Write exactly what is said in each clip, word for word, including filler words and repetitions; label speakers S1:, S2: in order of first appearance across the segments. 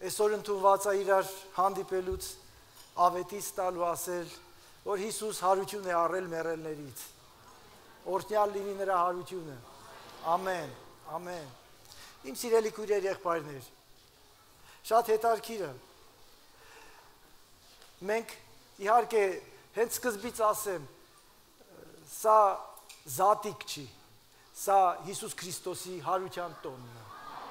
S1: Այսօր ընդունված է իրար հանդիպելուց ավետից տալու ասել, որ Հիսուս հարություն է առել մեռելներից։ Օրհնյալ լինի նրա հարությունը։ Ամեն, ամեն։ Իմ սիրելի քույրեր, եղբայրներ, շատ հետաքրքիր է։ Մենք իհարկե հենց սկզբից ասեմ, սա զատիկ չի, սա Հիսուս Քրիստոսի հարության տոնն է։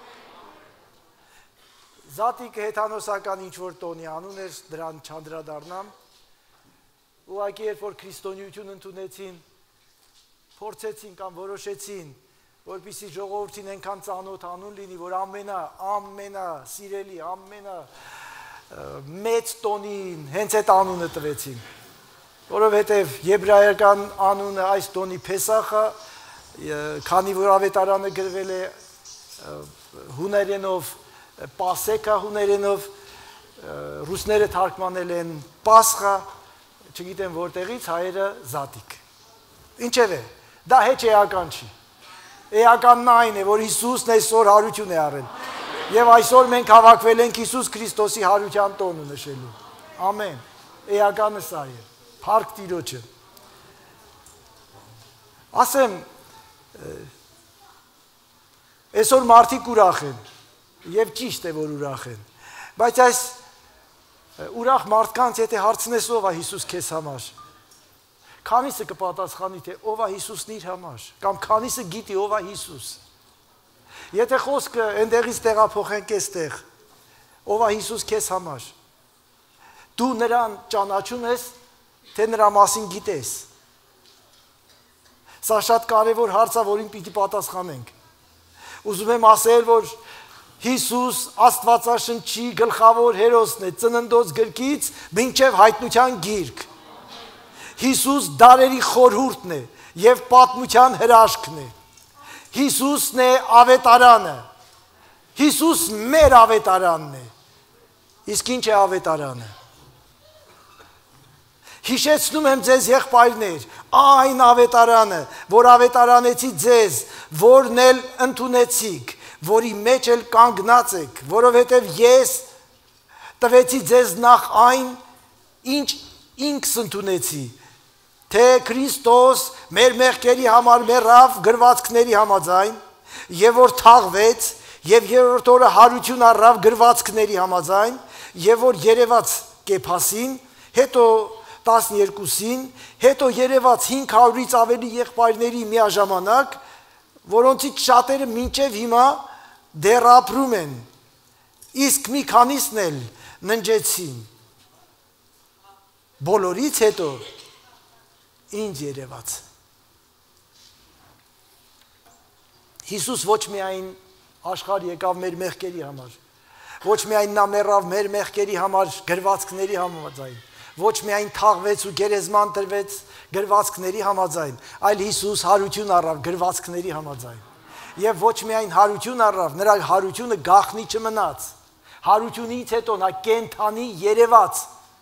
S1: Զատիկը հեթանոսական ինչ-որ տոնի անուն էր, դրան չանդրադառնամ, ուղղակի երբ որ քրիստոնեություն ընդունեցին, փորձեցին կամ որոշեցին, որպեսզի ժողովրդին այնքան ծանոթ անուն լինի, որ ամենա, ամենա սիրելի, ամենա մեծ տոնին հենց այդ անունը տվեցին, որովհետև եբրայական անունը այս տոնի Փեսախը, քանի որ ավետարանը գրվել է հուներենով, Պասեկա հուներենով, ռուսները թարգմանել են Պասխա, չգիտեմ որտեղից, հայերը զատիկ։ Ինչև է, դա հեչ էական չի։ Էականն այն է, որ Հիսուսն այսօր հարություն է առել։ Եվ այսօր մենք հավաքվել ենք Հիսուս Քրիստոսի հարության տոնը նշելու։ Ամեն, էականը սա է, փառք Տիրոջը։ Ասեմ, այսօր մարդիկ ուրախ են, և ճիշտ է, որ ուրախ են, բայց այս ուրախ մարդկանց եթե հարցնես ով է Հիսուս քեզ համար, քանիսը կպատասխանի, թե ով է Հիսուսն իր համար, կամ քանիսը գիտի ով է Հիսուս։ Եթե խոսքը այնտեղից տեղափոխենք այստեղ, ով է Հիսուս քեզ համար, դու նրան ճանաչում ես, թե նրա մասին գիտես։ Սա շատ կարևոր հարց է, որին պիտի պատասխանենք։ Ուզում եմ ասել, որ Հիսուս Աստվածաշնչի գլխավոր հերոսն է ծննդոց գրքից մինչև հայտնության գիրք։ Հիսուս դարերի խորհուրդն է և պատմության հրաշքն է։ Հիսուսն է ավետարանը։ Հիսուս մեր ավետարանն է։ Իսկ ինչ է ավետարանը։ Հիշեցնում եմ ձեզ եղբայրներ, այն ավետարանը, որ ավետարանեցի ձեզ, որն էլ ընդունեցիք, որի մեջ էլ կանգնած եք, որովհետև ես տվեցի ձեզ նախ այն, ինչ ինքս ընդունեցի, թե Քրիստոս մեր մեղքերի համար մեռավ գրվածքների համաձայն, և որ թաղվեց, և երրորդ օրը հարություն առավ գրվածքների համաձայն, և որ երևաց Կեփասին, հետո տասներկուսին, հետո երևաց հինգ հարյուրից ավելի եղբայրների միաժամանակ, որոնցից շատերը մինչև հիմա դեռ ապրում են, իսկ մի քանիսն էլ ննջեցին։ Բոլորից հետո ինձ երևաց։ Հիսուս ոչ միայն աշխարհ եկավ մեր մեղքերի համար, ոչ միայն նա մեռավ մեր մեղքերի համար գրվածքների համաձայն, ոչ միայն թաղվեց ու գերեզման տրվեց գրվածքների համաձայն, այլ Հիսուս հարություն առավ գրվածքների համաձայն։ Եվ ոչ միայն հարություն առավ, նրա հարությունը գաղտնի չմնաց, հարությունից հետո նա կենդանի երևաց։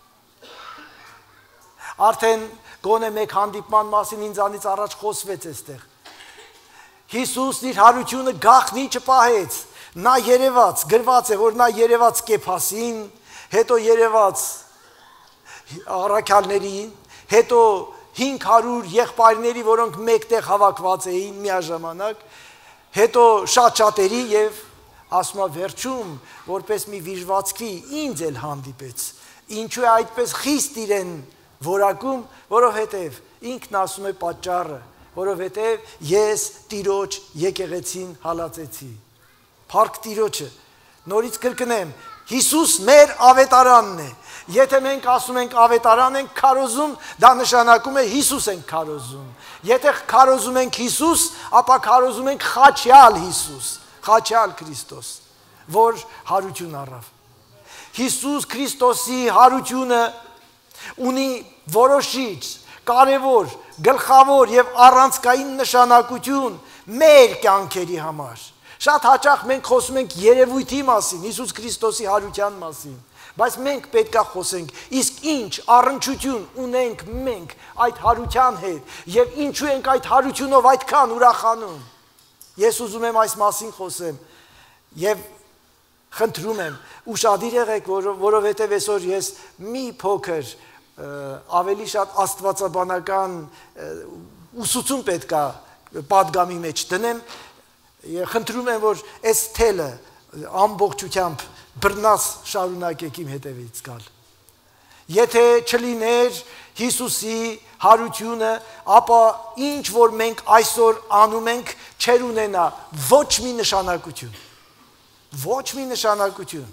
S1: Արդեն գոնե մեկ հանդիպման մասին ինձանից առաջ խոսվեց այստեղ։ Հիսուսն իր հարությունը գաղտնի չպահեց, նա երևաց, գրված է, որ նա երևաց Կեփասին, հետո երևաց առաքյալներին, հետո հինգ հարյուր եղբայրների, որոնք մեկտեղ հավաքված էին միաժամանակ, հետո շատ շատերի և ասում է վերջում, որպես մի վիժվածքի ինձ էլ հանդիպեց, ինչու է այդպես խիստ իրեն որակում, որովհետև ինքն ասում է պատճառը, որովհետև ես Տիրոջ եկեղեցին հալածեցի։ Փառք Տիրոջը, նորից կրկնեմ, Հիսուս մեր ավետարանն է։ Եթե մենք ասում ենք ավետարան ենք քարոզում, դա նշանակում է Հիսուս ենք քարոզում։ Եթե քարոզում ենք Հիսուս, ապա քարոզում ենք խաչյալ Հիսուս, խաչյալ Քրիստոս, որ հարություն առավ։ Հիսուս Քրիստոսի հարությունը ունի որոշիչ, կարևոր, գլխավոր և առանցքային նշանակություն մեր կյանքերի համար։ Շատ հաճախ մենք խոսում ենք երևույթի մասին, Հիսուս Քրիստոսի հարության մասին, բայց մենք պետք է խոսենք, իսկ ինչ առնչություն ունենք մենք այդ հարության հետ և ինչու ենք այդ հարությունով այդքան ուրախանում։ Ես ուզում եմ այս մասին խոսեմ և խնդրում եմ, ուշադիր եղեք, որ, որովհետև այսօր ես մի փոքր ավելի շատ աստվածաբանական ուսուցում պետք է պատգամի մեջ դնեմ, խնդրում եմ, որ այս թելը ամբողջությամբ բռնած շարունակեք իմ հետևից գալ։ Եթե չլիներ Հիսուսի հարությունը, ապա ինչ որ մենք այսօր անում ենք, չեր ունենա ոչ մի նշանակություն։ Ոչ մի նշանակություն։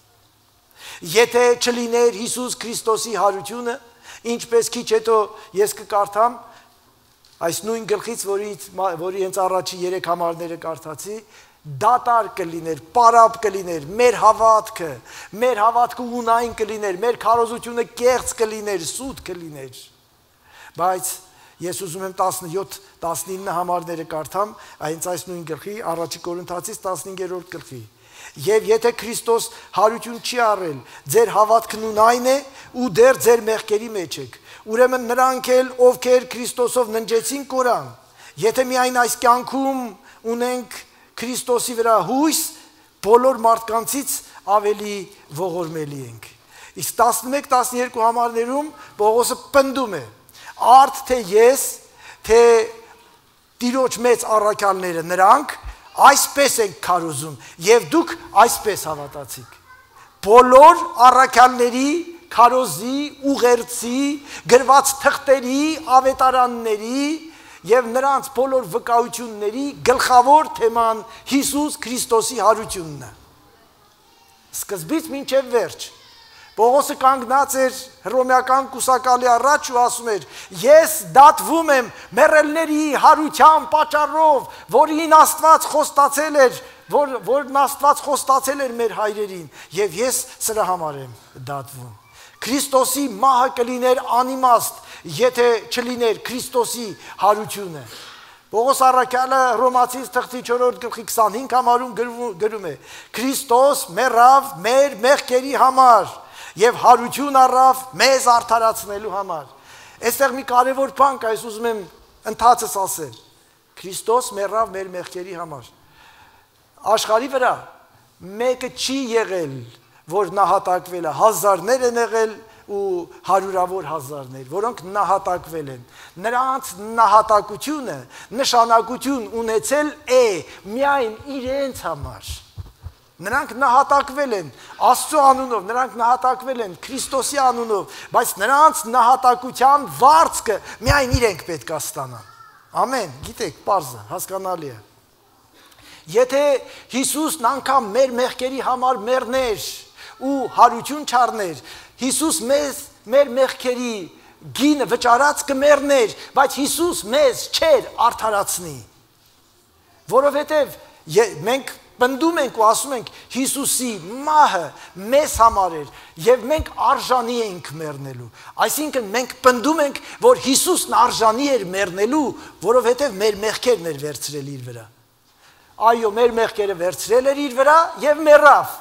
S1: Եթե չլիներ Հիսուս Քրիստոսի հարությունը, ինչպես քիչ հետո ես կկարդամ այս նույն գլխից, որի որի հենց առաջի երեք համարները կարդացի, դատար կլիներ, պարապ կլիներ, մեր հավատքը, մեր հավատքը ունայն կլիներ, մեր քարոզությունը կեղծ կլիներ, սուտ կլիներ։ Բայց ես ուզում եմ տասնյոթ տասնինը համարները կարդամ, այնց այս նույն գլխի, առաջի Կորինթացից տասնհինգերորդ գլխի։ Եվ եթե Քրիստոս հարություն չի առել, ձեր հավատքն ունայն է ու դեռ ձեր մեղքերի մեջ եք։ Ուրեմն նրանք էլ, ովքեր Քրիստոսով ննջեցին, կորան։ Եթե միայն այս կյանքում ունենք Քրիստոսի վրա հույս, բոլոր մարդկանցից ավելի ողորմելի ենք։ Իսկ տասնմեկ տասնյոթ համարներում Պողոսը պնդում է. Արդ թե ես, թե Տիրոջ մեծ առաքյալները նրանք այսպես են քարոզում եւ դուք այսպես հավատացիք։ Բոլոր առաքյալների, քարոզի, ուղերձի, գրված թղթերի, ավետարանների եւ նրանց բոլոր վկայությունների գլխավոր թեման Հիսուս Քրիստոսի հարությունն է։ Սկզբից մինչև վերջ Պողոսը կանգնած էր հռոմեական կուսակալի առաջ ու ասում էր. Ես դատվում եմ մեռելների հարության պատճառով, որին Աստված խոստացել էր, որ որն Աստված խոստացել էր մեր հայրերին, եւ ես սրա համար եմ դատվում։ Քրիստոսի մահը կլիներ անիմաստ, եթե չլիներ Քրիստոսի հարությունը։ Պողոս առաքյալը Հռոմացիս թղթի չորրորդ գլխի քսանհինգ համարում գրում է. Քրիստոս մեռավ մեր մեղքերի համար եւ հարություն առավ մեզ արդարացնելու համար։ Այստեղ մի կարևոր բան կա, ես ուզում եմ ընդհանրապես ասել։ Քրիստոս մեռավ մեր մեղքերի համար։ Աշխարհի վրա մեկը չի եղել, որ նահատակվել է, հազարներ են եղել ու հարյուրավոր հազարներ, որոնք նահատակվել են։ Նրանց նահատակությունը նշանակություն ունեցել է միայն իրենց համար։ Նրանք նահատակվել են Աստծո անունով, նրանք նահատակվել են Քրիստոսի անունով, բայց նրանց նահատակության վարձքը միայն իրենք պետք է ստանան։ Ամեն, գիտեք, պարզ է, հասկանալի է։ Եթե Հիսուսն անգամ մեր մեղքերի համար մեռներ ու հարություն չառներ, Հիսուս մեզ մեր մեղքերի գինը վճարած կմեռներ, բայց Հիսուս մեզ չէր արդարացնի։ Որովհետև մենք պնդում ենք ու ասում ենք Հիսուսի մահը մեզ համար էր եւ մենք արժանի ենք մեռնելու։ Այսինքն մենք պնդում ենք, որ Հիսուսն արժանի էր մեռնելու, որովհետեւ մեր մեղքերն էր վերցրել իր վրա։ Այո, մեր մեղքերը վերցրել էր իր վրա եւ մեռավ։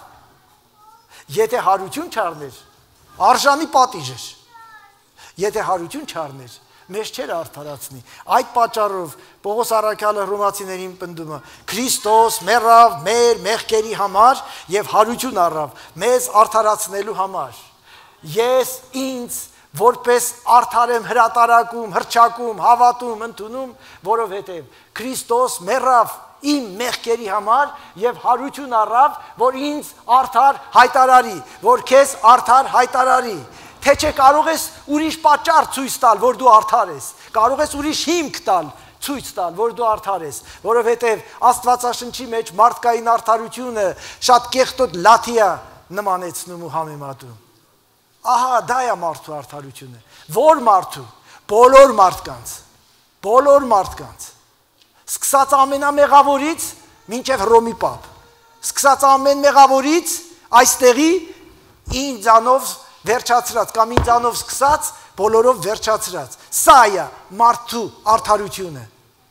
S1: Եթե հարություն չառներ, արժանի պատիժ էր։ Եթե հարություն չառներ, մեզ չէր արդարացնի։ Այդ պատճառով Պողոս առաքյալը Հռոմացիներին պնդում է. Քրիստոս մեռավ մեր մեղքերի համար եւ հարություն առավ մեզ արդարացնելու համար։ Ես ինձ որպես արդար եմ հրատարակում, հռչակում, հավատում, ընդունում, որովհետեւ Քրիստոս մեռավ իմ մեղքերի համար եւ հարություն առավ, որ ինձ արդար հայտարարի, որ քեզ արդար հայտարարի։ Թե չէ կարող ես ուրիշ պատճառ ցույց տալ, որ դու արդար ես։ Կարող ես ուրիշ հիմք տալ, ցույց տալ, որ դու արդար ես, որովհետև Աստվածաշնչի մեջ մարդկային արդարությունը շատ կեղտոտ լաթիա նմանեցնում ու համեմատում։ Ահա դա է մարդու արդարությունը։ Որ մարդու, բոլոր մարդկանց, բոլոր մարդկանց։ Սկսած ամենամեղավորից մինչև Հռոմի պապ։ Սկսած ամեն մեղավորից այստեղի ինձանով վերջացրած կամ ինձանով սկսած բոլորով վերջացրած։ Սա է մարդու արդարությունը։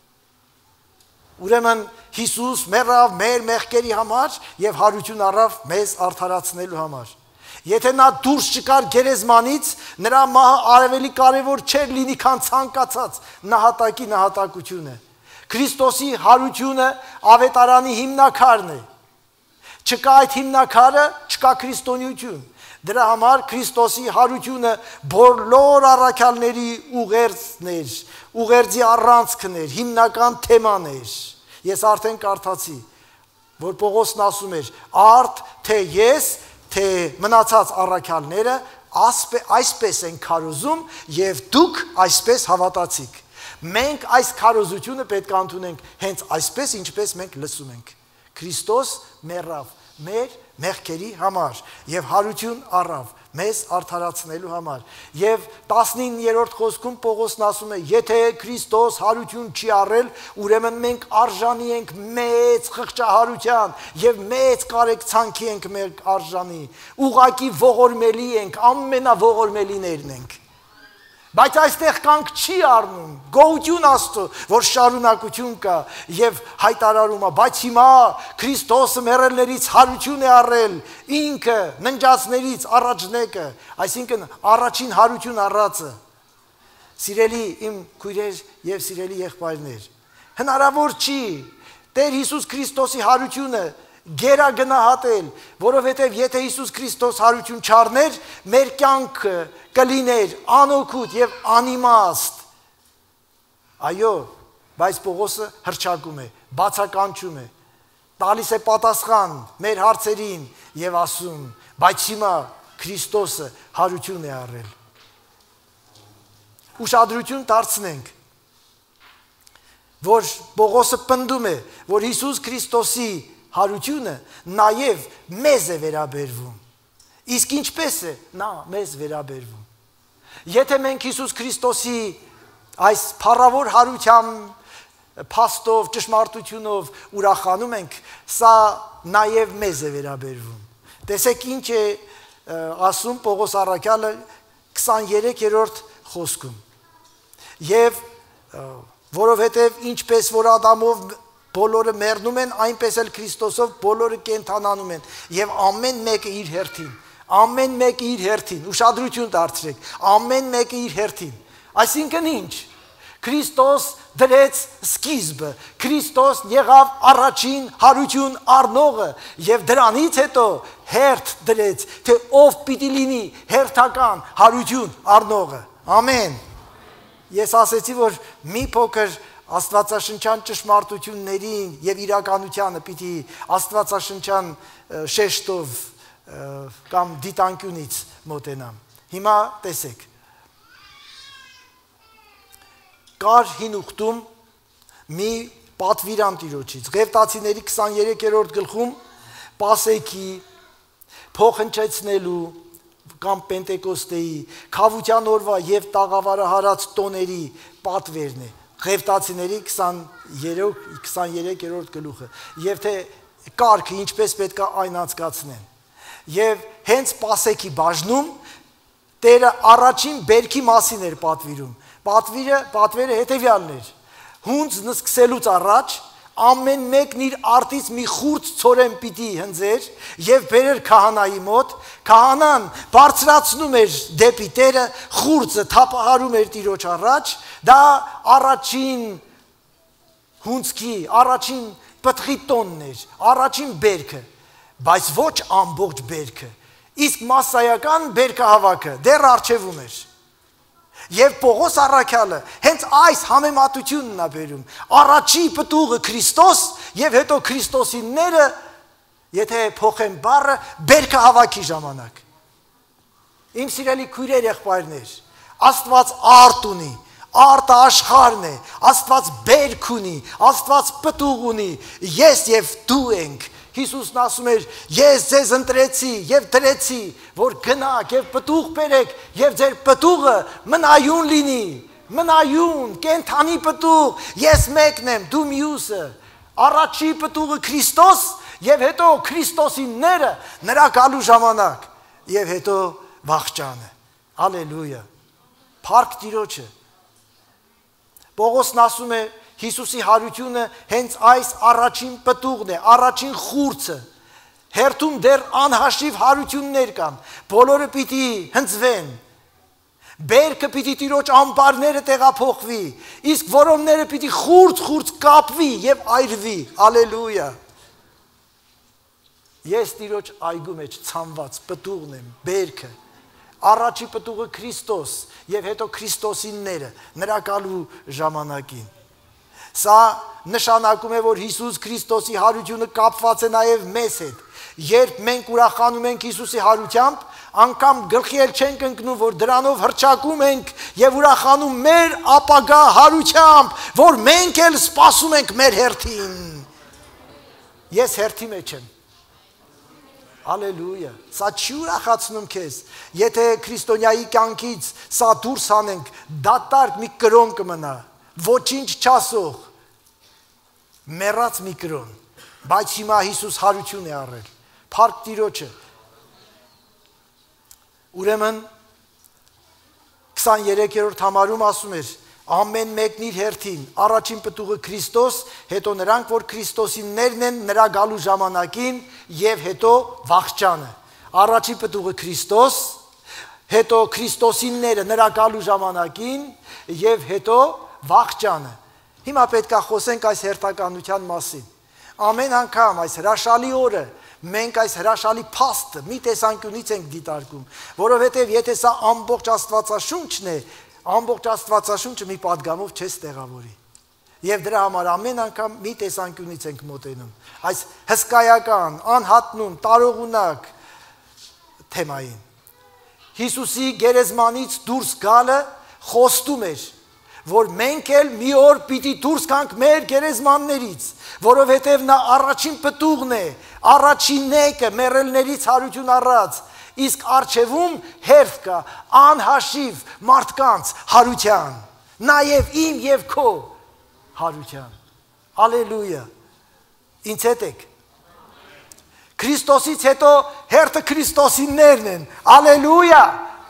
S1: Ուրեմն Հիսուս մեռավ մեր մեղքերի համար եւ հարություն առավ մեզ արդարացնելու համար։ Եթե նա դուրս չկար գերեզմանից, նրա մահը ավելի կարևոր չէր լինի, քան ցանկացած նահատակի նահատակությունը։ Քրիստոսի հարությունը ավետարանի հիմնաքարն է։ Չկա այդ հիմնակարը, չկա քրիստոնեություն։ Դրա համար Քրիստոսի հարությունը բոլոր առաքյալների ուղերձն էր, ուղերձի առանցքն էր, հիմնական թեման էր։ Ես արդեն կարդացի, որ Պողոսն ասում էր, արդ թե ես, թե մնացած առաքյալները այսպես են քարոզում եւ դուք այսպես հավատացիք։ Մենք այս քարոզությունը պետք է ընդունենք հենց այսպես, ինչպես մենք լսում ենք։ Քրիստոս մեռավ մեր մեղքերի համար եւ հարություն առավ մեզ արդարացնելու համար։ Եվ տասնիններորդ խոսքում Պողոսն ասում է, եթե Քրիստոս հարություն չի առել, ուրեմն մենք արժանի ենք մեծ խղճահարության եւ մեծ կարեկցանքի ենք մենք արժանի։ Ուղակի ողորմելի ենք, ամենաողորմելիներն ենք։ Բայց այստեղ կանք չի առնում, գոհություն Աստծո, որ շարունակություն կա եւ հայտարարում է, բայց հիմա Քրիստոսը մեռելներից հարություն է առել, ինքը ննջածներից առաջնեկը, այսինքն առաջին հարություն առածը։ Սիրելի իմ քույրեր եւ սիրելի եղբայրներ, հնարավոր չի Տեր Հիսուս Քրիստոսի հարությունը գերագնահատել, որովհետև եթե Հիսուս Քրիստոս հարություն չառներ, մեր կյանքը կլիներ անօգուտ եւ անիմաստ։ Այո, բայց Պողոսը հռչակում է, բացականչում է, տալիս է պատասխան մեր հարցերին եւ ասում, բայց հիմա Քրիստոսը հարություն է առել։ Ուշադրություն դարձնենք, որ Պողոսը պնդում է, որ Հիսուս Քրիստոսի հարությունը նաև մեզ է վերաբերվում։ Իսկ ինչպես է նա մեզ վերաբերվում։ Եթե մենք Հիսուս Քրիստոսի այս փառավոր հարությամբ փաստով, ճշմարտությունով ուրախանում ենք, սա նաև մեզ է վերաբերվում։ Տեսեք ինչ է ասում Պողոս առաքյալը քսաներեքերորդ խոսքում։ Եվ որովհետև ինչպես որ Ադամով բոլորը մեռնում են, այնպես էլ Քրիստոսով բոլորը կենդանանում են եւ ամեն մեկը իր հերթին, ամեն մեկը իր հերթին, ուշադրություն դարձրեք, ամեն մեկը իր հերթին։ Այսինքն ինչ։ Քրիստոս դրեց սկիզբը, Քրիստոս եղավ առաջին հարություն առնողը եւ դրանից հետո հերթ դրեց, թե ով պիտի լինի հերթական հարություն առնողը։ Ամեն։ Ես ասեցի, որ մի փոքր Աստվածաշնչյան ճշմարտություններին եւ իրականությանը պիտի Աստվածաշնչյան շեշտով կամ դիտանկյունից մոտենամ։ Հիմա տեսեք։ Կար հին ուխտում մի պատվիրան Տիրոջից։ Ղևտացիների քսաներեքերորդ գլխում Պասեքի փոխհնչեցնելու կամ Պենտեկոստեի քավության օրվա եւ տաղավարահարած տոների պատվերն է։ Ղևտացիների քսաներեքերորդ գլուխը եւ թե կարգը ինչպես պետք է այն անցկացնեն։ Եվ հենց Պասեքի բաժնում Տերը առաջին բերքի մասին էր պատվիրում։ Պատվիրը, պատվերը հետեւյալն էր. հունձն սկսելուց առաջ ամեն մեկն իր արտից մի խուրձ ցորեն պիտի հնձեր եւ բերեր քահանայի մոտ, քահանան բարձրացնում էր դեպի Տերը, խուրձը թափահարում էր Տիրոջ առաջ, դա առաջին հունձքի, առաջին պտղի տոնն էր, առաջին բերքը, բայց ոչ ամբողջ բերքը, իսկ մասսայական բերքահավաքը դեռ առջևում էր։ Եվ Պողոս առաքյալը հենց այս համեմատությունն է բերում, առաջի պտուղը Քրիստոս եւ հետո Քրիստոսինները, եթե փոխեն բառը, բերքահավաքի ժամանակ։ Իմ սիրելի քույրեր, եղբայրներ, Աստված արտ ունի, արտը աշխարհն է, Աստված բերք ունի, Աստված պտուղ ունի, ես եւ դու ենք։ Հիսուսն ասում էր, ես ձեզ ընտրեցի եւ դրեցի, որ գնաք եւ պտուղ բերեք եւ ձեր պտուղը մնայուն լինի, մնայուն, կենթանի պտուղ, ես մեկն եմ, դու մյուսը։ Առաջի պտուղը Քրիստոս եւ հետո Քրիստոսինները նրա գալու ժամանակ եւ հետո վախճանը։ Հալելույա։ Փառք Տիրոջը։ Պողոսն ասում է Հիսուսի հարությունը հենց այս առաջին պտուղն է, առաջին խուրձը։ Հերթում դեռ անհաշիվ հարություններ կան, բոլորը պիտի հնձվեն։ Բերքը պիտի Տիրոջ ամբարները տեղափոխվի, իսկ որոնները պիտի խուրձ-խուրձ կապվի եւ այրվի։ Հալելույա։ Ես Տիրոջ այգու մեջ ցանված պտուղն եմ, բերքը։ Առաջի պտուղը Քրիստոս եւ հետո Քրիստոսինները նրա գալու ժամանակին։ Սա նշանակում է, որ Հիսուս Քրիստոսի հարությունը կապված է նաեւ մեզ հետ։ Երբ մենք ուրախանում ենք Հիսուսի հարությամբ, անգամ գլխի էլ չենք ընկնում, որ դրանով հրճակում ենք եւ ուրախանում մեր ապագա հարությամբ, որ մենք էլ սպասում ենք մեր հերթին։ Ես հերթի մեջ եմ։ Ալելույա։ Սա չի ուրախացնում քեզ, եթե քրիստոնյայի կյանքից սա դուրս հանենք, դատարկ մի կրոն կմնա, ոչինչ չասող, մեռած մի կրոն, բայց հիմա Հիսուս հարություն է առել, փառք Տիրոջը։ Ուրեմն քսաներեքերորդ համարում ասում էր. ամեն մեկն իր հերթին, առաջին պտուղը Քրիստոս, հետո նրանք, որ Քրիստոսիններն են նրա գալու ժամանակին եւ հետո վախճանը։ Առաջին պտուղը Քրիստոս, հետո Քրիստոսինները նրա գալու ժամանակին եւ հետո վախճանը։ Հիմա պետք է խոսենք այս հերթականության մասին։ Ամեն անգամ այս հրաշալի օրը մենք այս հրաշալի փաստը մի տեսանկյունից ենք դիտարկում, որովհետեւ եթե սա ամբողջ Աստվածաշունչն է, ամբողջ Աստվածաշունչը մի պատգամով չես տեղավորի։ Եվ դրա համար ամեն անգամ մի տեսանկյունից ենք մոտենում այս հսկայական, անհատնում, տարողունակ թեմային։ Հիսուսի գերեզմանից դուրս գալը խոստում էր, որ մենք էլ մի օր պիտի դուրս գանք մեր գերեզմաններից, որովհետև նա առաջին պտուղն է, առաջին նեկը մեռելներից հարություն առած, իսկ առջևում հերթ կա անհաշիվ մարդկանց հարության, նաև իմ և քո հարության։ Ալելույա։ Ինձ հետ եք։ Քրիստոսից հետո հերթը Քրիստոսիններն են։ Ալելույա։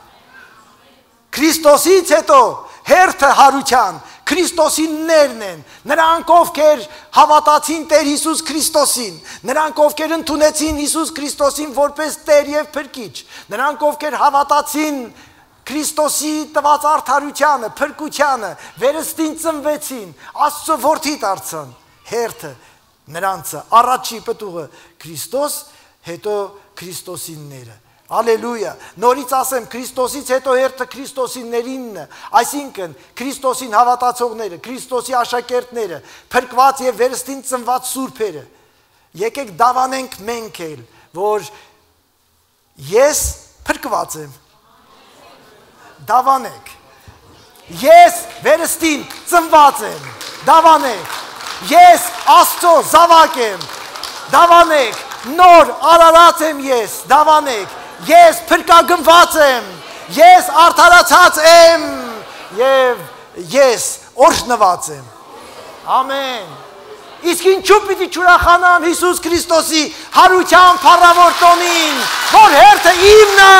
S1: Քրիստոսից հետո հերթը հարության Քրիստոսիններն են, նրանք ովքեր հավատացին Տեր Հիսուս Քրիստոսին, նրանք ովքեր ընդունեցին Հիսուս Քրիստոսին որպես Տեր և Փրկիչ, նրանք ովքեր հավատացին Քրիստոսի տված արդարությանը, փրկությանը, վերստին ծնվեցին, Աստծո որդի դարձան, հերթը նրանցը, առաջի պտուղը Քրիստոս, հետո Քրիստոսինները։ Ալելույա, նորից ասեմ, Քրիստոսից հետո հերթը Քրիստոսիններինն է, այսինքն Քրիստոսին հավատացողները, Քրիստոսի աշակերտները, փրկված եւ վերստին ծնված սուրբերը։ Եկեք դավանենք մենք էլ, որ ես փրկված եմ։ Դավանեք։ Ես վերստին ծնված եմ։ Դավանեք։ Ես Աստծո զավակ եմ։ Դավանեք։ Նոր արարած եմ ես։ Դավանեք։ Ես փրկագնված եմ, ես արդարացած եմ եւ ես օրհնված եմ։ Ամեն։ Իսկ ինչու պիտի չուրախանամ Հիսուս Քրիստոսի հարության փառավոր տոնին, որ հերթը իմն է։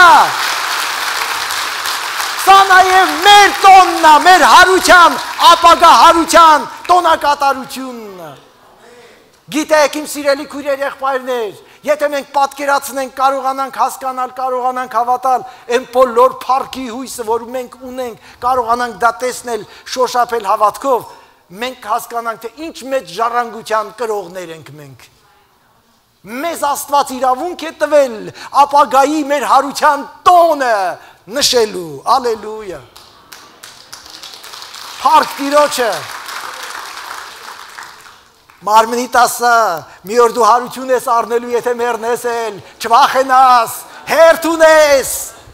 S1: Սա նաեւ մեր տոնն է, մեր հարության, ապագա հարության տոնակատարությունն է։ Գիտեք, իմ սիրելի քույրեր, եղբայրներ, եթե մենք պատկերացնենք, կարողանանք հասկանալ, կարողանանք հավատալ, այն բոլոր փառքի հույսը, որ մենք ունենք, կարողանանք դա տեսնել, շոշափել հավատքով, մենք հասկանանք, թե ինչ մեծ ժառանգության կրողներ ենք մենք։ Մեզ Աստված իրավունք է տվել ապագայի մեր հարության տոնը նշելու։ Ալելույա։ Փառք Տիրոջը։ Մարմնիդ ասա, մի օր դու հարություն ես առնելու, եթե մեռնես էլ, չվախենաս, հերթ ունես։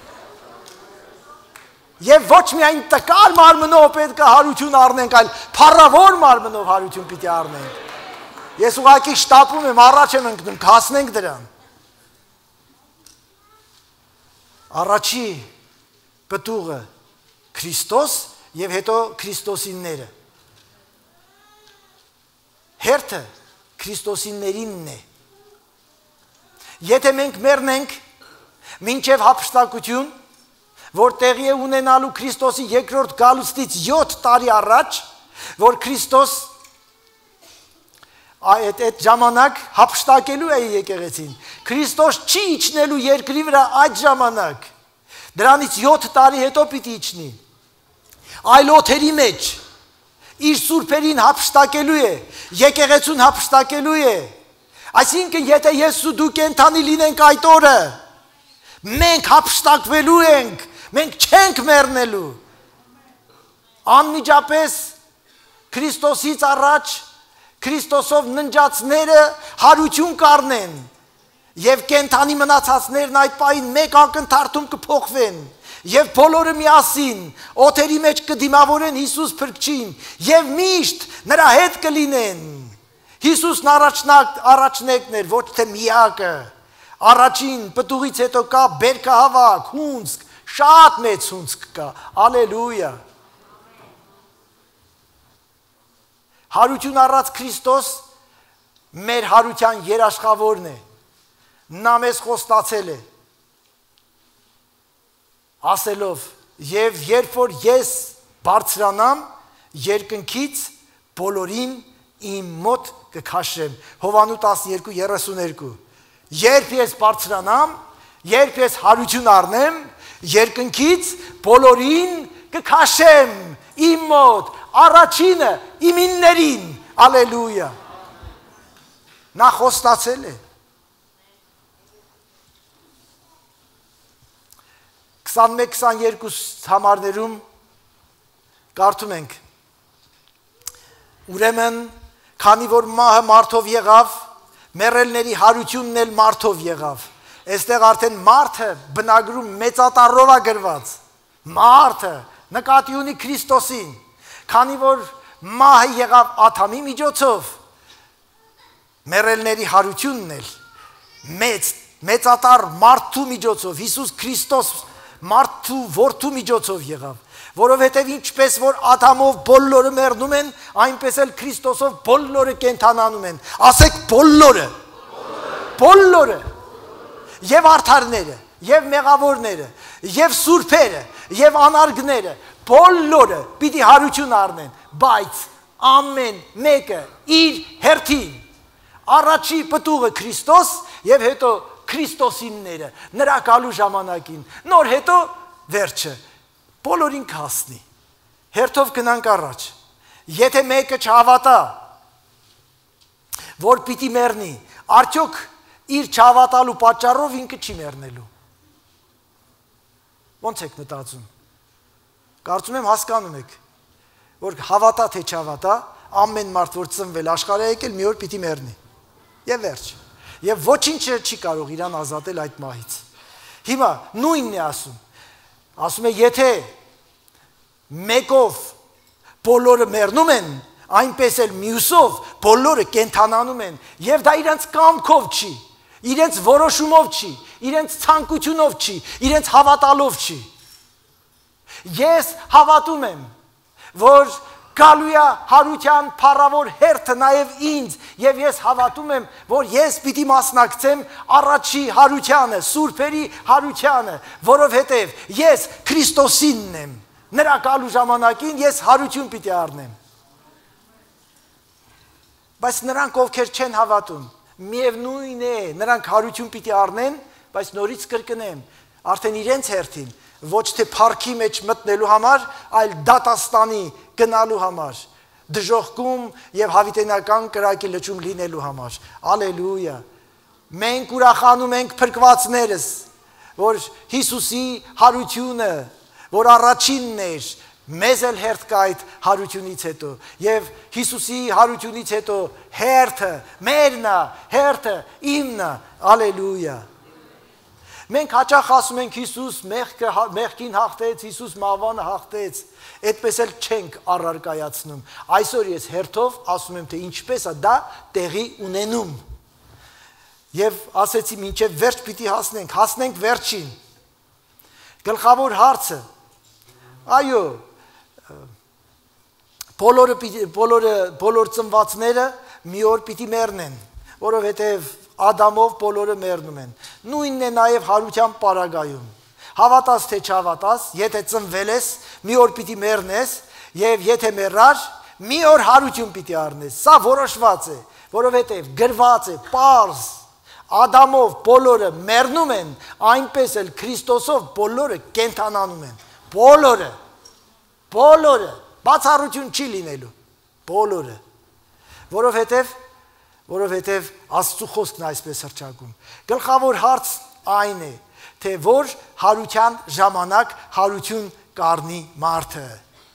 S1: Եվ ոչ միայն տկար մարմնով պետք է հարություն առնենք, այլ փառավոր մարմնով հարություն պիտի առնենք։ Ես ուղղակի շտապում եմ, առաջ եմ ընկնում, հասնենք դրան։ Առաջի պտուղը Քրիստոս եւ հետո Քրիստոսինները։ Հերթը Քրիստոսիններինն է։ Եթե մենք մեռնենք մինչև հափշտակություն, որ տեղի է ունենալու Քրիստոսի երկրորդ գալուստից յոթ տարի առաջ, որ Քրիստոս այդ այդ ժամանակ հափշտակելու է եկեղեցին։ Քրիստոս չի իջնելու երկրի վրա այդ ժամանակ։ Դրանից յոթ տարի հետո պիտի իջնի։ Այլ օթերի մեջ իր սուրբերին հափշտակելու է, եկեղեցուն հափշտակելու է, Այսինքն եթե ես ու դու կենթանի լինենք այդ օրը, մենք հափշտակվելու ենք, մենք չենք մեռնելու։ Անմիջապես Քրիստոսից առաջ Քրիստոսով ննջածները հարություն կառնեն եւ կենթանի մնացածներն այդ պահին մեկ ակնթարթում կփոխվեն եւ բոլորը միասին օթերի մեջ կդիմավորեն Հիսուս Փրկչին եւ միշտ նրա հետ կլինեն։ Հիսուսն առաջնակ առաջնեկն էր, ոչ թե միակը։ Առաջին պտուղից հետո կա բերքահավաք, հունձք, շատ մեծ հունձք կա։ Ալելույա։ Հարություն առած Քրիստոս մեր հարության երաշխավորն է։ Նա մեզ խոստացել է ասելով եւ երբ որ ես բարձրանամ երկնքից բոլորին իմ մոտ կքաշեմ։ Հովանու տասներկու երեսուներկու։ Երբ ես բարձրանամ, երբ ես հարություն առնեմ, երկնքից բոլորին կքաշեմ իմ մոտ, առաջինը իմիններին, ալելույա։ Նա խոստացել է։ քսանմեկ քսաներկու համարներում կարդում ենք. Ուրեմն, քանի որ մահը մարդով եղավ, մեռելների հարությունն էլ մարդով եղավ։ Այստեղ արդեն մարդը բնագրում մեծատառով է գրված։ Մարդը նկատի ունի Քրիստոսին, քանի որ մահը եղավ Ադամի միջոցով, մեռելների հարությունն էլ մեծ մեծատառ մարդու միջոցով Հիսուս Քրիստոս մարդու որդու միջոցով եղավ, որովհետև ինչպես որ Ադամով բոլորը մեռնում են, այնպես էլ Քրիստոսով բոլորը կենդանանում են։ Ասեք բոլորը, բոլորը, եւ արդարները, եւ մեղավորները, եւ սուրբերը, եւ անարգները, բոլորը պիտի հարություն առնեն, բայց ամեն մեկը իր հերթին, առաջի պտուղը Քրիստոս եւ հետո Քրիստոսինները, նրա գալու ժամանակին, նոր հետո վերջը, բոլորին կհասնի, հերթով գնանք առաջ, եթե մեկը չհավատա, որ պիտի մեռնի, արդյոք իր չհավատալու պատճառով ինքը չի մեռնելու։ Ոնց եք մտածում։ Կարծում եմ հասկանում եք, որ հավատա թե չհավատա, ամեն մարդ որ ծնվել աշխարհ է եկել մի օր պիտի մեռնի։ Եվ վերջ։ Եվ ոչինչ չի կարող իրան ազատել այդ մահից։ Հիմա նույնն է ասում։ Ասում է, եթե մեկով բոլորը մեռնում են, այնպես էլ մյուսով բոլորը կենդանանում են, եւ դա իրենց կամքով չի, իրենց որոշումով չի, իրենց ցանկությունով չի, իրենց հավատալով չի։ Ես հավատում եմ, որ գալու է հարության փառավոր հերթը նաև ինձ, եւ ես հավատում եմ, որ ես պիտի մասնակցեմ առաջի հարությանը, սուրբերի հարությանը, որովհետև ես Քրիստոսինն եմ, նրա գալու ժամանակին ես հարություն պիտի առնեմ։ Բայց նրանք ովքեր չեն հավատում, միևնույն է, նրանք հարություն պիտի առնեն, բայց նորից կրկնեմ, արդեն իրենց հերթին, ոչ թե փառքի մեջ մտնելու համար, այլ դատաստանի գնալու համար, դժոխքում եւ հավիտենական կրակի լճում լինելու համար։ Ալելույա։ Մենք ուրախանում ենք փրկվածներս, որ Հիսուսի հարությունը, որ առաջինն էր, մեզ էլ հերթ կա այդ հարությունից հետո, եւ Հիսուսի հարությունից հետո հերթը մերն է, հերթը իմն է։ Ալելույա։ Մենք հաճախ ասում ենք Հիսուս մեղքին հաղթեց, Հիսուս մահվանը հաղթեց, այդպես էլ չենք առարկայացնում։ Այսօր ես հերթով ասում եմ, թե ինչպես է դա տեղի ունենում։ Եվ ասեցի, մինչև վերջ պիտի հասնենք, հասնենք վերջին։ Գլխավոր հարցը, այո, բոլորը, բոլորը, բոլոր ծնվածները մի օր պիտի մեռնեն, որովհետև Ադամով բոլորը մեռնում են։ Նույնն է նաև հարության պարագայում։ Հավատաս թե չհավատաս, եթե ծնվել ես, մի օր պիտի մեռնես, եւ եթե մեռար, մի օր հարություն պիտի առնես։ Սա որոշված է, որովհետև գրված է, պարզ, Ադամով բոլորը մեռնում են, այնպես էլ Քրիստոսով բոլորը կենդանանում են։ Բոլորը, բոլորը, բացառություն չի լինելու, բոլորը, որովհետև որովհետև Աստծո խոսքն այսպես հռչակում։ Գլխավոր հարց այն է, թե որ հարության ժամանակ հարություն կառնի մարդը։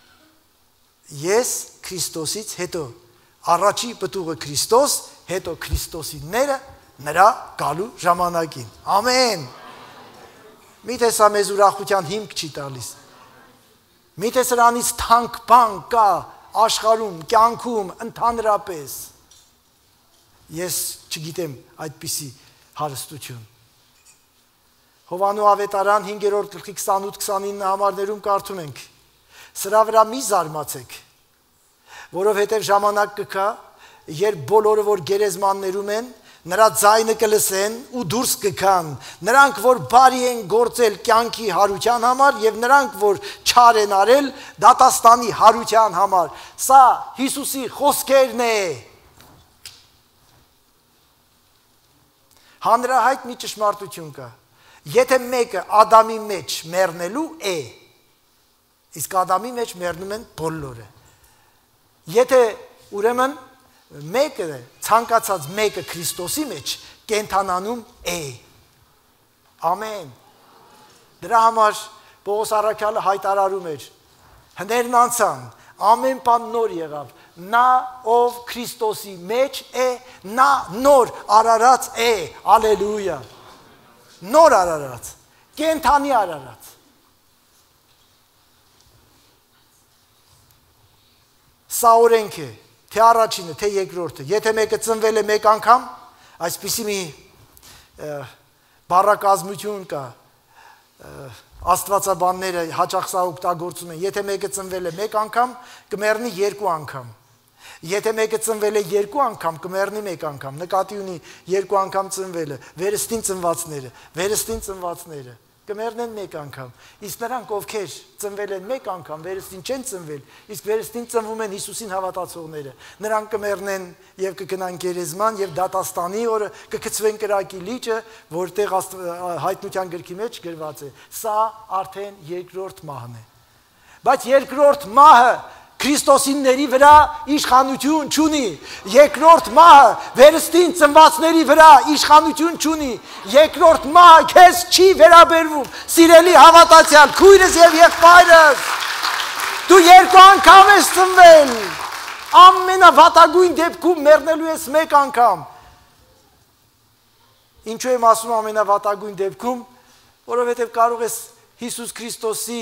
S1: Ես Քրիստոսից հետո, առաջի պտուղը Քրիստոս, հետո Քրիստոսիները նրա գալու ժամանակին։ Ամեն։ Միթե սա մեզ ուրախության հիմք չի տալիս։ Միթե սրանից թանկ բան կա աշխարհում, կյանքում, ընդհանրապես։ Ես չգիտեմ այդպիսի հարստություն։ Հովանու ավետարան հինգերորդ գլխի քսանութ քսանինը համարներում կարդում ենք. Սրա վրա մի զարմացեք, որովհետև ժամանակ կգա, երբ բոլորը, որ գերեզմաններում են, նրա ձայնը կլսեն ու դուրս կգան, նրանք, որ բարի են գործել կյանքի հարության համար եւ նրանք, որ չար են արել դատաստանի հարության համար։ Սա Հիսուսի խոսքերն է։ Հանրահայտ մի ճշմարտություն կա։ Եթե մեկը Ադամի մեջ մեռնելու է, իսկ Ադամի մեջ մեռնում են բոլորը։ Եթե ուրեմն մեկը ցանկացած մեկը Քրիստոսի մեջ կենթանանում է։ Ամեն։ Դրա համար Պողոս առաքյալը հայտարարում էր. հներն անցան, ամեն բան նոր եղավ։ Նա ով Քրիստոսի մեջ է, նա նոր արարած է։ Ալելույա։ Նոր արարած, կենթանի արարած։ Սա օրենք է, թե առաջինը, թե երկրորդը։ Եթե մեկը ծնվել է մեկ անգամ, այսպիսի մի բառակազմություն կա, աստվածաբանները հաճախ սա օգտագործում են։ Եթե մեկը ծնվել է մեկ անգամ, կմեռնի երկու անգամ։ Եթե մեկը ծնվել է երկու անգամ, կմեռնի մեկ անգամ։ Նկատի ունի երկու անգամ ծնվելը, վերստին ծնվածները, վերստին ծնվածները կմեռնեն մեկ անգամ։ Իսկ նրանք, ովքեր ծնվել են մեկ անգամ, վերստին չեն ծնվել, իսկ վերստին ծնվում են Հիսուսին հավատացողները, նրանք կմեռնեն եւ կգնան գերեզման եւ դատաստանի օրը կգցվեն կրակի լիճը, որտեղ հայտնության գրքի մեջ գրված է։ Սա արդեն երկրորդ մահն է։ Բայց երկրորդ մահը Քրիստոսինների վրա իշխանություն չունի։ Երկրորդ մահը վերստին ծնվածների վրա իշխանություն չունի։ Երկրորդ մահը քեզ չի վերաբերվում։ Սիրելի հավատացյալ, քույրս եւ եղբայրս, դու երկու անգամ ես ծնվել։ Ամենավատագույն դեպքում մեռնելու ես մեկ անգամ։ Ինչու եմ ասում ամենավատագույն դեպքում, որովհետև կարող ես Հիսուս Քրիստոսի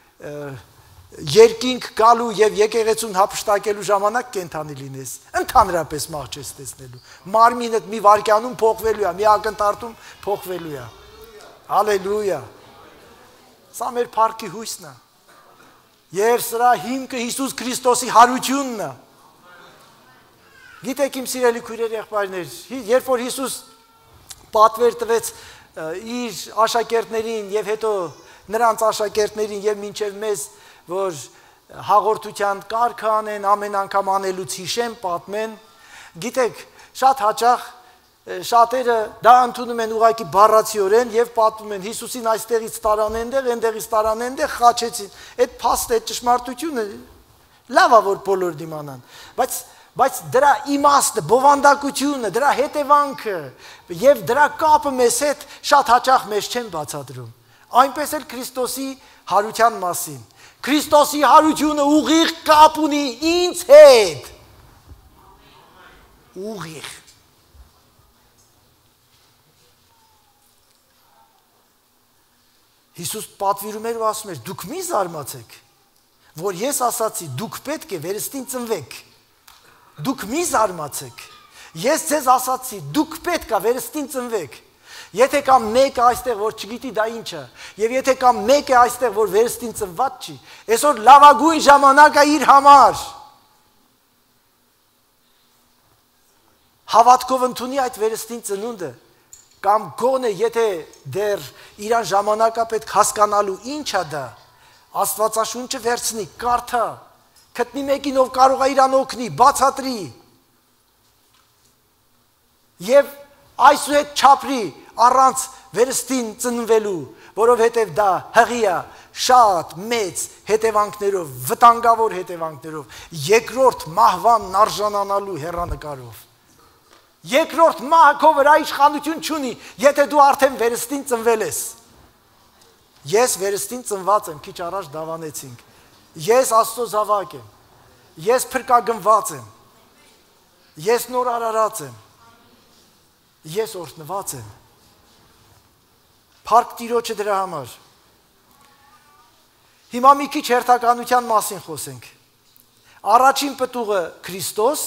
S1: երկինք գալու եւ եկեղեցուն հափշտակելու ժամանակ կենթանի լինես, ընդհանրապես մահ չես տեսնելու։ Մարմինդ մի վայրկյանում փոխվելու է, մի ակնթարթում փոխվելու է։ Հալելույա։ Սա մեր փառքի հույսն է։ Եվ սրա հիմքը Հիսուս Քրիստոսի հարությունն է։ Գիտեք իմ սիրելի քույրեր, եղբայրներ, երբ որ Հիսուս պատվեր տվեց իր աշակերտներին եւ հետո նրանց աշակերտներին եւ մինչեւ մեզ, որ հաղորդության կարգ անեն, ամեն անգամ անելուց հիշեն, պատմեն, գիտեք, շատ հաճախ շատերը դա ընդունում են ուղղակի բառացիորեն եւ պատմում են Հիսուսին այստեղից տարան այնտեղ, այնտեղից տարան այնտեղ խաչեցին։ Այդ փաստը, այդ ճշմարտությունը լավ է որ բոլոր դիմանան, բայց բայց դրա իմաստը, բովանդակությունը, դրա հետևանքը եւ դրա կապը մեզ հետ շատ հաճախ մեզ չեն բացատրում։ Այնպես էլ Քրիստոսի հարության մասին։ Քրիստոսի հարությունը ուղիղ կապ ունի ինձ հետ։ Ուղիղ։ Հիսուս պատվիրում էր ու ասում էր. դուք մի զարմացեք, որ ես ասացի, դուք պետք է վերստին ծնվեք։ Դուք մի զարմացեք։ Ես ձեզ ասացի, դուք պետք է վերստին ծնվեք։ Եթե կա մեկը այստեղ, որ չգիտի դա ինչ է, եւ եթե կա մեկը այստեղ, որ վերստին ծնված չի, այսօր լավագույն ժամանակը իր համար։ Հավատքով ընդունի այդ վերստին ծնունդը, կամ գոնե եթե դեռ իրան ժամանակա պետք հասկանալու ինչ է դա, Աստվածաշունչը վերցնի, կարդա, գտնի մեկին, ով կարող է իրան օգնի, բացատրի։ Եվ այսուհետ չափրի առանց վերստին ծնվելու, որովհետև դա հղի է շատ մեծ հետևանքներով, վտանգավոր հետևանքներով, երկրորդ մահվանն արժանանալու հեռանկարով։ Երկրորդ մահը քո վրա իշխանություն չունի, եթե դու արդեն վերստին ծնվել ես։ Ես վերստին ծնված եմ, քիչ առաջ դավանեցինք։ Ես Աստծո զավակ եմ։ Ես փրկագնված եմ։ Ես նոր արարած եմ։ Ես օրհնված եմ։ Փառք Տիրոջը դրա համար։ Հիմա մի քիչ հերթականության մասին խոսենք։ Առաջին պտուղը Քրիստոս,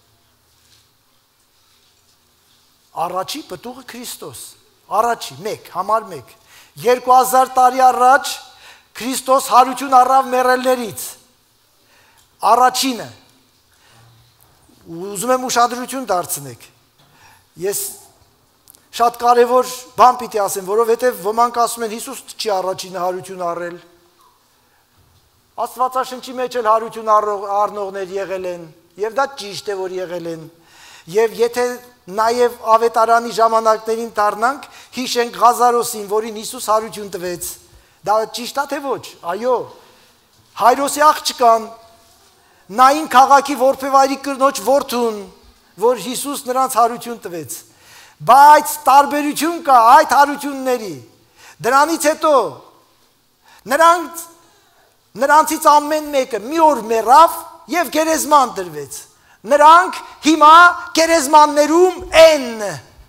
S1: առաջի պտուղը Քրիստոս, առաջի, մեկ, համար մեկ, երկու հազար տարի առաջ Քրիստոս հարություն առավ մեռելներից, առաջինը, ուզում եմ ուշադրություն դարձնեք, ես շատ կարևոր բան պիտի ասեմ, որովհետև ոմանք ասում են Հիսուս չի առաջինը հարություն առել, Աստվածաշնչի մեջ էլ հարություն առնողներ եղել են, և դա ճիշտ է, որ եղել են, և եթե նաև ավետարանի ժամանակներին դառնանք, հիշենք Ղազարոսին, որին Հիսուս հարություն տվեց, դա ճիշտ է թե ոչ, այո, Հայրոսի աղջկան, նային քաղաքի որբևայրի կրնոջ որդուն, որ Հիսուս նրանց հարություն տվեց, բայց տարբերություն կա այդ հարությունների, դրանից հետո նրանց Նրանցից ամեն մեկը մի օր մեռավ և գերեզման դրվեց, նրանք հիմա գերեզմաններում են,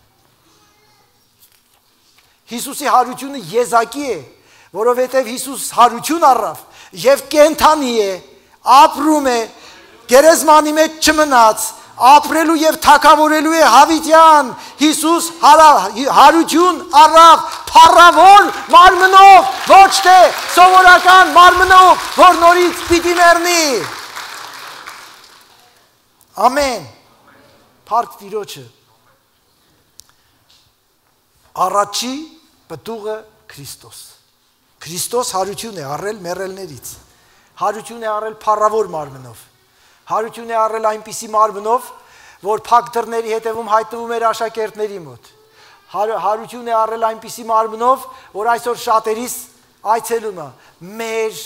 S1: Հիսուսի հարությունը եզակի է, որովհետև Հիսուս հարություն առավ և կենդանի է, ապրում է, գերեզմանի մեջ չմնաց, ապրելու և թագավորելու է հավիտյան, Հիսուս հարություն առավ փառավոր մարմնով, ոչ թե սովորական մարմնով, որ նորից պիտի մեռնի։ Ամեն, փառք Տիրոջը։ Առաջի պտուղը Քրիստոս։ Քրիստոս հարություն է առել մեռելներից, հարություն է առել փառավոր մարմնով, հարություն է առել այնպիսի մարմնով, որ փակ դռների հետևում հայտնվում էր աշակերտների մոտ, հարություն է առել այնպիսի մարմնով, որ այսօր շատերիս այցելում է մեր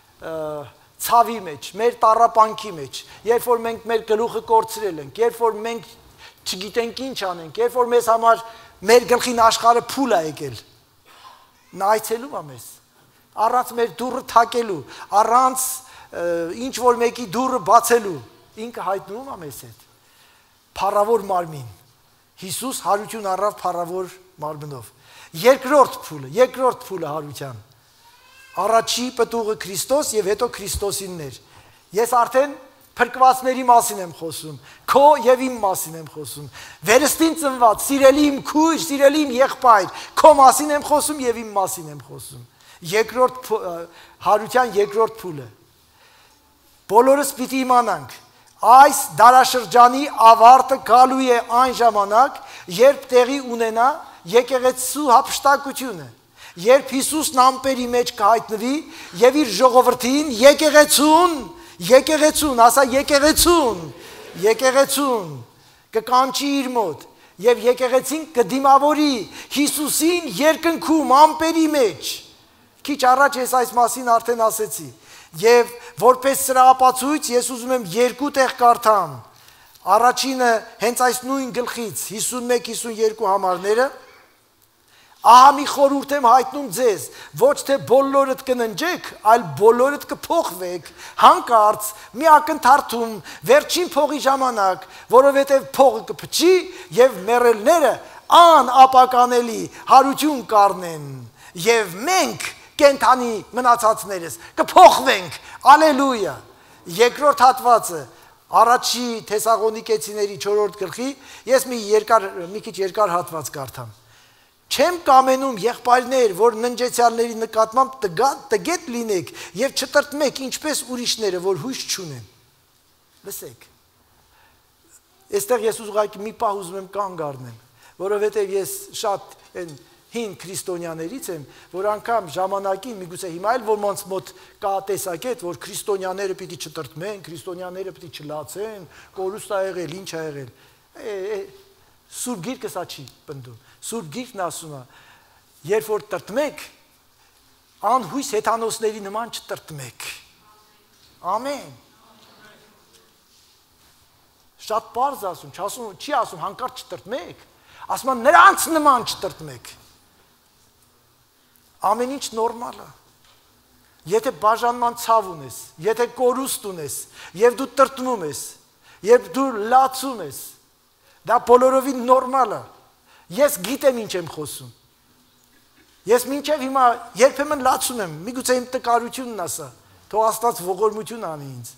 S1: ցավի մեջ, մեր տառապանքի մեջ, երբ որ մենք մեր գլուխը կորցրել ենք, երբ որ մենք չգիտենք ինչ անենք, երբ որ մեզ համար մեր գլխին աշխարհը փուլ է եկել, նա այցելում է մեզ, առանց մեր դուռը թակելու, առանց ինչ որ մեկի դուռը բացելու, ինքը հայտնվում է մեզ հետ, փառավոր մարմին, Հիսուս հարություն առավ փառավոր մարմնով, երկրորդ փուլը, երկրորդ փուլը հարության, առաջի պտուղը Քրիստոս և հետո Քրիստոսիններ, ես արդեն փրկվածների մասին եմ խոսում, քո և իմ մասին եմ խոսում, վերստին ծնված, սիրելի իմ քույր, սիրելի իմ եղբայր, քո մասին եմ խոսում և իմ մասին եմ խոսում, երկրորդ հարության երկրորդ փուլը, բոլորս պիտի իմանանք, այս դարաշրջանի ավարտը գալու է այն ժամանակ, երբ տեղի ունենա եկեղեցու հափշտակությունը, երբ Հիսուսն ամպերի մեջ կհայտնվի և իր ժողովրդին եկեղեցուն, եկեղեցուն, ասա եկեղեցուն, եկեղեցուն կկանչի իր մոտ և եկեղեցին կդիմավորի Հիսուսին երկնքում ամպերի մեջ, քիչ առաջ ես այս մասին արդեն ասեցի, և որպես սրահապացույց ես ուզում եմ երկու տեղ կարդամ, առաջինը հենց այս նույն գլխից, հիսունմեկ հիսունյոթ համարները, ահա մի խորհուրդ եմ հայտնում ձեզ, ոչ թե բոլորդ կննջեք, այլ բոլորդ կփոխվեք, հանկարծ մի ակնթարթում, վերջին փողի ժամանակ, որովհետև փողը կփչի և մեռելները անապականելի հարություն կառնեն, և մենք կենդանի մնացածներս, կփոխվենք, ալելույա, երկրորդ հատվածը, առաջի Թեսաղոնիկեցիների չորրորդ գլխի, ես մի երկար, մի քիչ երկար հատված կարդամ, չեմ կամենում եղբայրներ, որ ննջեցյալների նկատմամբ տգետ լինեք և չտրտմեք ինչպես ուրիշները, որ հույս չունեն, լսեք, այստեղ ես ուղղակի մի պահ ուզում եմ կանգ առնեմ, որովհետև ես շատ հին քրիստոնյաներից եմ, որ անգամ ժամանակին, միգուցե հիմա էլ ոմանց մոտ կա տեսակետ, որ քրիստոնյաները պիտի չտրտմեն, քրիստոնյաները պիտի չլացեն, կորուստ ա եղել, ինչ ա եղել, Սուրբ Գիրքը սա չի պնդում, Սուրբ Գիրքն ասում է, երբ որ տրտմեք, անհույս հեթանոսների նման չտրտմեք, ամեն, Շատ բարձ ասում, չասում, չի ասում հանկարծ չտրտմեք, ասում են նրանց նման չտրտմեք։ Ամեն ինչ նորմալ է։ Եթե բաժանման ցավ ունես, եթե կորուստ ունես, եւ դու տրտմում ես, եւ դու լացում ես, դա բոլորովին նորմալ է։ Ես գիտեմ ինչ եմ խոսում։ Ես մինչև հիմա երբեմն լացում եմ, միգուցե իմ տկարությունն ասա, թող Աստված ողորմություն անի ինձ։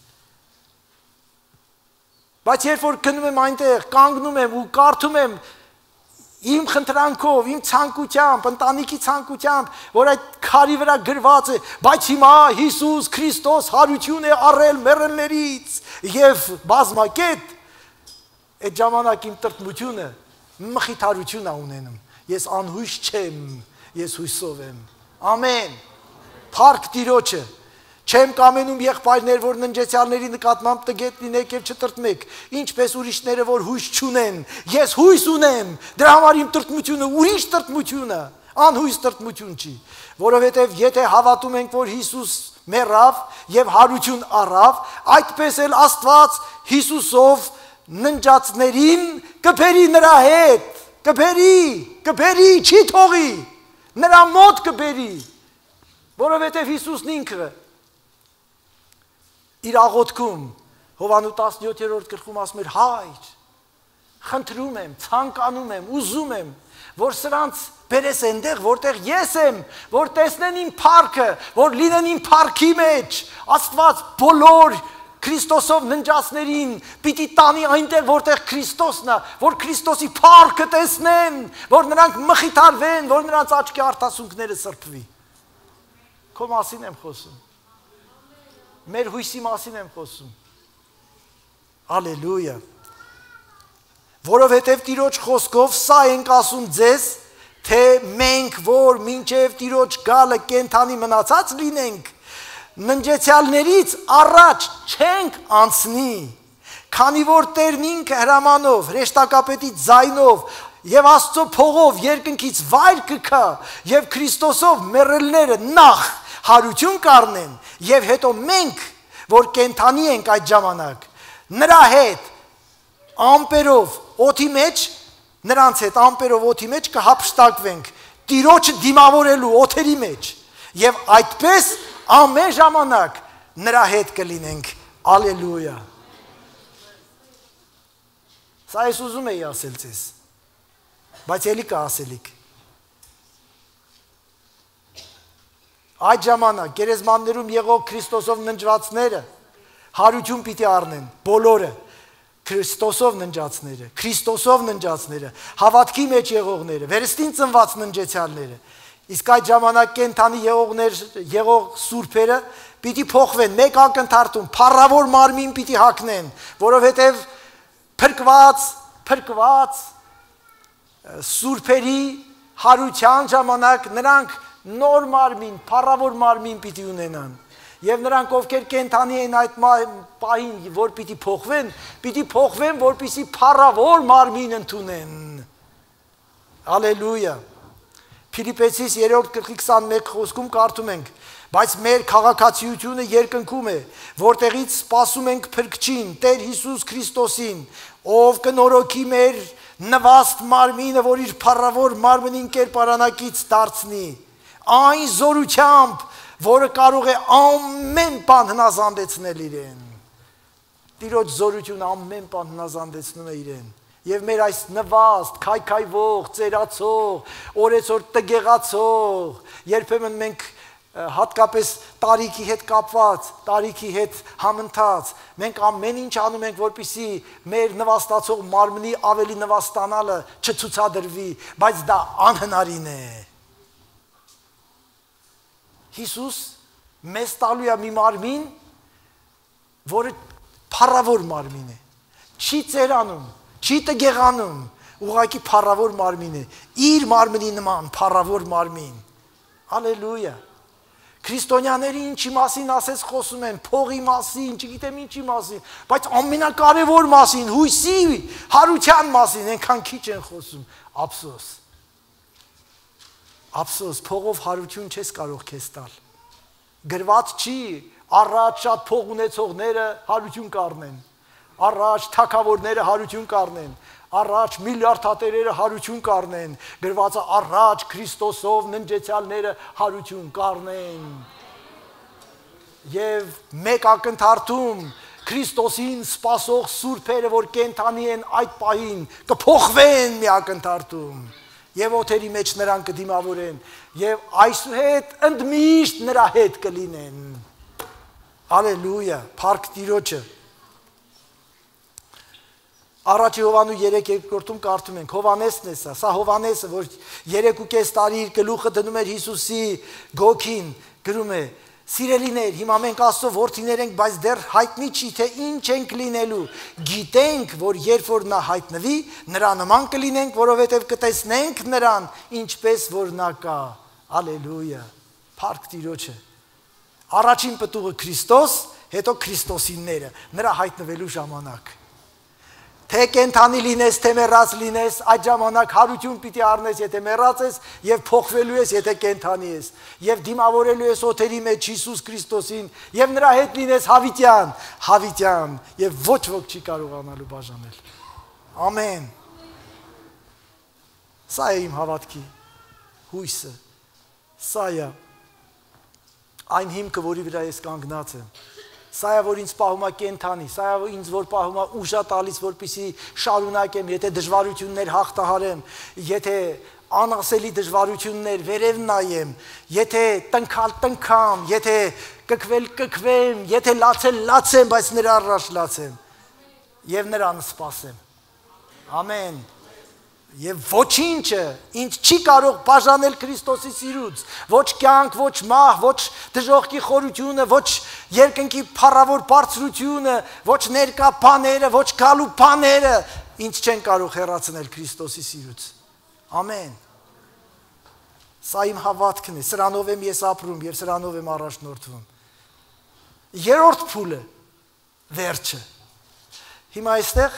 S1: Բայց երբ որ գնում եմ այնտեղ, կանգնում եմ ու կարդում եմ իմ խնդրանքով, իմ ցանկությամբ, ընտանիքի ցանկությամբ, որ այդ քարի վրա գրված է, բայց հիմա Հիսուս Քրիստոս հարություն է առել մեռելներից եւ բազմակետ, այդ ժամանակ իմ տրտմությունը մխիթարություն է ունենում։ Ես անհույս չեմ, ես հույսով եմ։ Ամեն։ Փառք Տիրոջը։ Չեմ կամենում եղբայրներ, որ ննջեցյալների նկատմամբ տգետ լինեք եւ չտրտմեք, ինչպես ուրիշները, որ հույս չունեն։ Ես հույս ունեմ, դրա համար իմ տրտմությունը ուրիշ տրտմություն է, անհույս տրտմություն չի, որովհետեւ եթե հավատում ենք, որ Հիսուս մեռավ եւ հարություն առավ, այդպես էլ Աստված Հիսուսով ննջածներին կբերի նրա հետ, կբերի, կբերի, չի թողի, նրա մոտ կբերի, որովհետեւ Հիսուսն ինքը իր աղոթքում Հովհաննես տասնյոթերորդ գլխում ասում էր հայր, խնդրում եմ, ցանկանում եմ, ուզում եմ, որ սրանց բերես այնտեղ, որտեղ ես եմ, որ տեսնեն իմ փառքը, որ լինեն իմ փառքի մեջ, Աստված բոլոր Քրիստոսով ննջածներին պիտի տանի այնտեղ, որտեղ Քրիստոսն է, որ Քրիստոսի փառքը տեսնեն, որ նրանք մխիթարվեն, որ նրանց աչքի արտասունքները սրբվի։ Քո մասին եմ խոսում։ Մեր հույսի մասին եմ խոսում։ Ալելույա։ Որովհետև Տիրոջ խոսքով սա ենք ասում ձեզ, թե մենք, որ մինչև Տիրոջ գալը կենթանի մնացած լինենք, ննջեցյալներից առաջ չենք անցնի, քանի որ Տերն ինքը հրամանով, հրեշտակապետի ձայնով եւ Աստծո փողով երկնքից վայր կգա եւ Քրիստոսով մեռելները նախ հարություն կառնեն եւ հետո մենք, որ կենթանի ենք այդ ժամանակ, նրա հետ ամպերով օդի մեջ, նրանց հետ ամպերով օդի մեջ կհափշտակվենք Տիրոջը դիմավորելու օդերի մեջ եւ այդպես ամեն ժամանակ նրա հետ կլինենք։ Ալելույա։ Սա ես ուզում էի ասել ձեզ, բայց ելի կա ասելիք։ Այդ ժամանակ գերեզմաններում եղող Քրիստոսով ննջվածները հարություն պիտի առնեն, բոլորը, Քրիստոսով ննջածները, Քրիստոսով ննջածները, հավատքի մեջ եղողները, վերստին ծնված ննջեցյալները, իսկ այդ ժամանակ կենթանի եղողներ, եղող սուրբերը պիտի փոխվեն, մեկ ակնթարթում, փառավոր մարմին պիտի հագնեն, որովհետև փրկված, փրկված սուրբերի հարության ժամանակ նրանք նոր մարմին, փառավոր մարմին պիտի ունենան եւ նրանք ովքեր կենթանի են այդ պահին, որ պիտի փոխվեն, պիտի փոխվեն, որպեսզի փառավոր մարմին ընդունեն։ Ալելույա։ Փիլիպպեցիս երրորդ գլխի քսանմեկ խոսքում կարդում ենք. բայց մեր քաղաքացիությունը երկնքում է, որտեղից սպասում ենք Փրկչին, Տեր Հիսուս Քրիստոսին, ով կնորոգի մեր նվաստ մարմինը, որ իր փառավոր մարմնին կերպարանակից դարձնի, այն զորությամբ, որը կարող է ամեն բան հնազանդեցնել իրեն։ Տիրոջ զորությունը ամեն բան հնազանդեցնում է իրեն։ Եվ մեր այս նվաստ, քայքայվող, ծերացող, օրեցօր տգեղացող, երբեմն մենք հատկապես տարիքի հետ կապված, տարիքի հետ համընթաց, մենք ամեն ինչ անում ենք, որպեսզի մեր նվաստացող մարմնի ավելի նվաստանալը չցուցադրվի, բայց դա անհնարին է։ Հիսուս մեզ տալու է մի մարմին, որը փառավոր մարմին է, չի ծերանում, չի տգեղանում, ուղղակի փառավոր մարմին է, իր մարմնի նման փառավոր մարմին։ Հալելույա։ Քրիստոնյաների ինչի մասին ասես խոսում են, փողի մասին, չգիտեմ ինչի մասին, բայց ամենակարևոր մասին, հույսի, հարության մասին այնքան քիչ են խոսում, ափսոս։ Ափսոս, փողով հարություն չես կարող քեզ տալ։ Գրված չի, առաջ շատ փող ունեցողները հարություն կառնեն։ Առաջ թագավորները հարություն կառնեն, առաջ միլիարդատերերը հարություն կառնեն, գրված է առաջ Քրիստոսով ննջեցյալները հարություն կառնեն։ Եվ մեկ ակնթարթում Քրիստոսին սպասող սուրբերը, որ կենթանի են այդ պահին, կփոխվեն մի ակնթարթում, եւ օթերի մեջ նրան կդիմավորեն, եւ այսուհետ ընդմիշտ նրա հետ կլինեն։ Հալելույա, փառք Տիրոջը։ Առաջի Հովանու երեք երկրորդում կարդում ենք, Հովանեսն է սա, սա Հովանեսը, որ երեք ու կես տարի իր գլուխը դնում էր Հիսուսի գոգին, գրում է. Սիրելիներ, հիմա մենք Աստծո որդիներ ենք, բայց դեռ հայտնի չի, թե ինչ ենք լինելու։ Գիտենք, որ երբ որ նա հայտնվի, նրա նման կլինենք, որովհետև կտեսնենք նրան, ինչպես որ նա կա։ Հալելույա, փառք Տիրոջը։ Առաջին պտուղը Քրիստոս, հետո Քրիստոսինները, նրա հայտնվելու ժամանակ։ Թե կենթանի լինես, թե մեռած լինես, այդ ժամանակ հարություն պիտի առնես, եթե մեռած ես, եւ փոխվելու ես, եթե կենթանի ես, եւ դիմավորելու ես օթերի մեջ Հիսուս Քրիստոսին, եւ նրա հետ լինես հավիտյան, հավիտյան, եւ ոչ ոք չի կարողանալու բաժանել։ Ամեն։ Սա է իմ հավատքի հույսը։ Սա է այն հիմքը, որի վրա ես կանգնած եմ։ Սա է, որ ինձ պահում է կենթանի, սա է, որ ինձ որ պահում է ուժա տալիս, որպեսզի շարունակեմ, եթե դժվարություններ հաղթահարեմ, եթե անասելի դժվարություններ վերև նայեմ, եթե տնքալ տնքամ, եթե կքվել կքվեմ, եթե լացել լացեմ, բայց նրա առաջ լացեմ եւ նրան սպասեմ։ Ամեն։ Եվ ոչինչը ինձ չի կարող բաժանել Քրիստոսի սիրուց, ոչ կյանք, ոչ մահ, ոչ դժոխքի խորությունը, ոչ երկնքի փառավոր բարձրությունը, ոչ ներկա բաները, ոչ գալու բաները ինձ չեն կարող հեռացնել Քրիստոսի սիրուց։ Ամեն։ Սա իմ հավատքն է, սրանով եմ ես ապրում եւ սրանով եմ առաջնորդվում։ Երրորդ փուլը, վերջը։ Հիմա այստեղ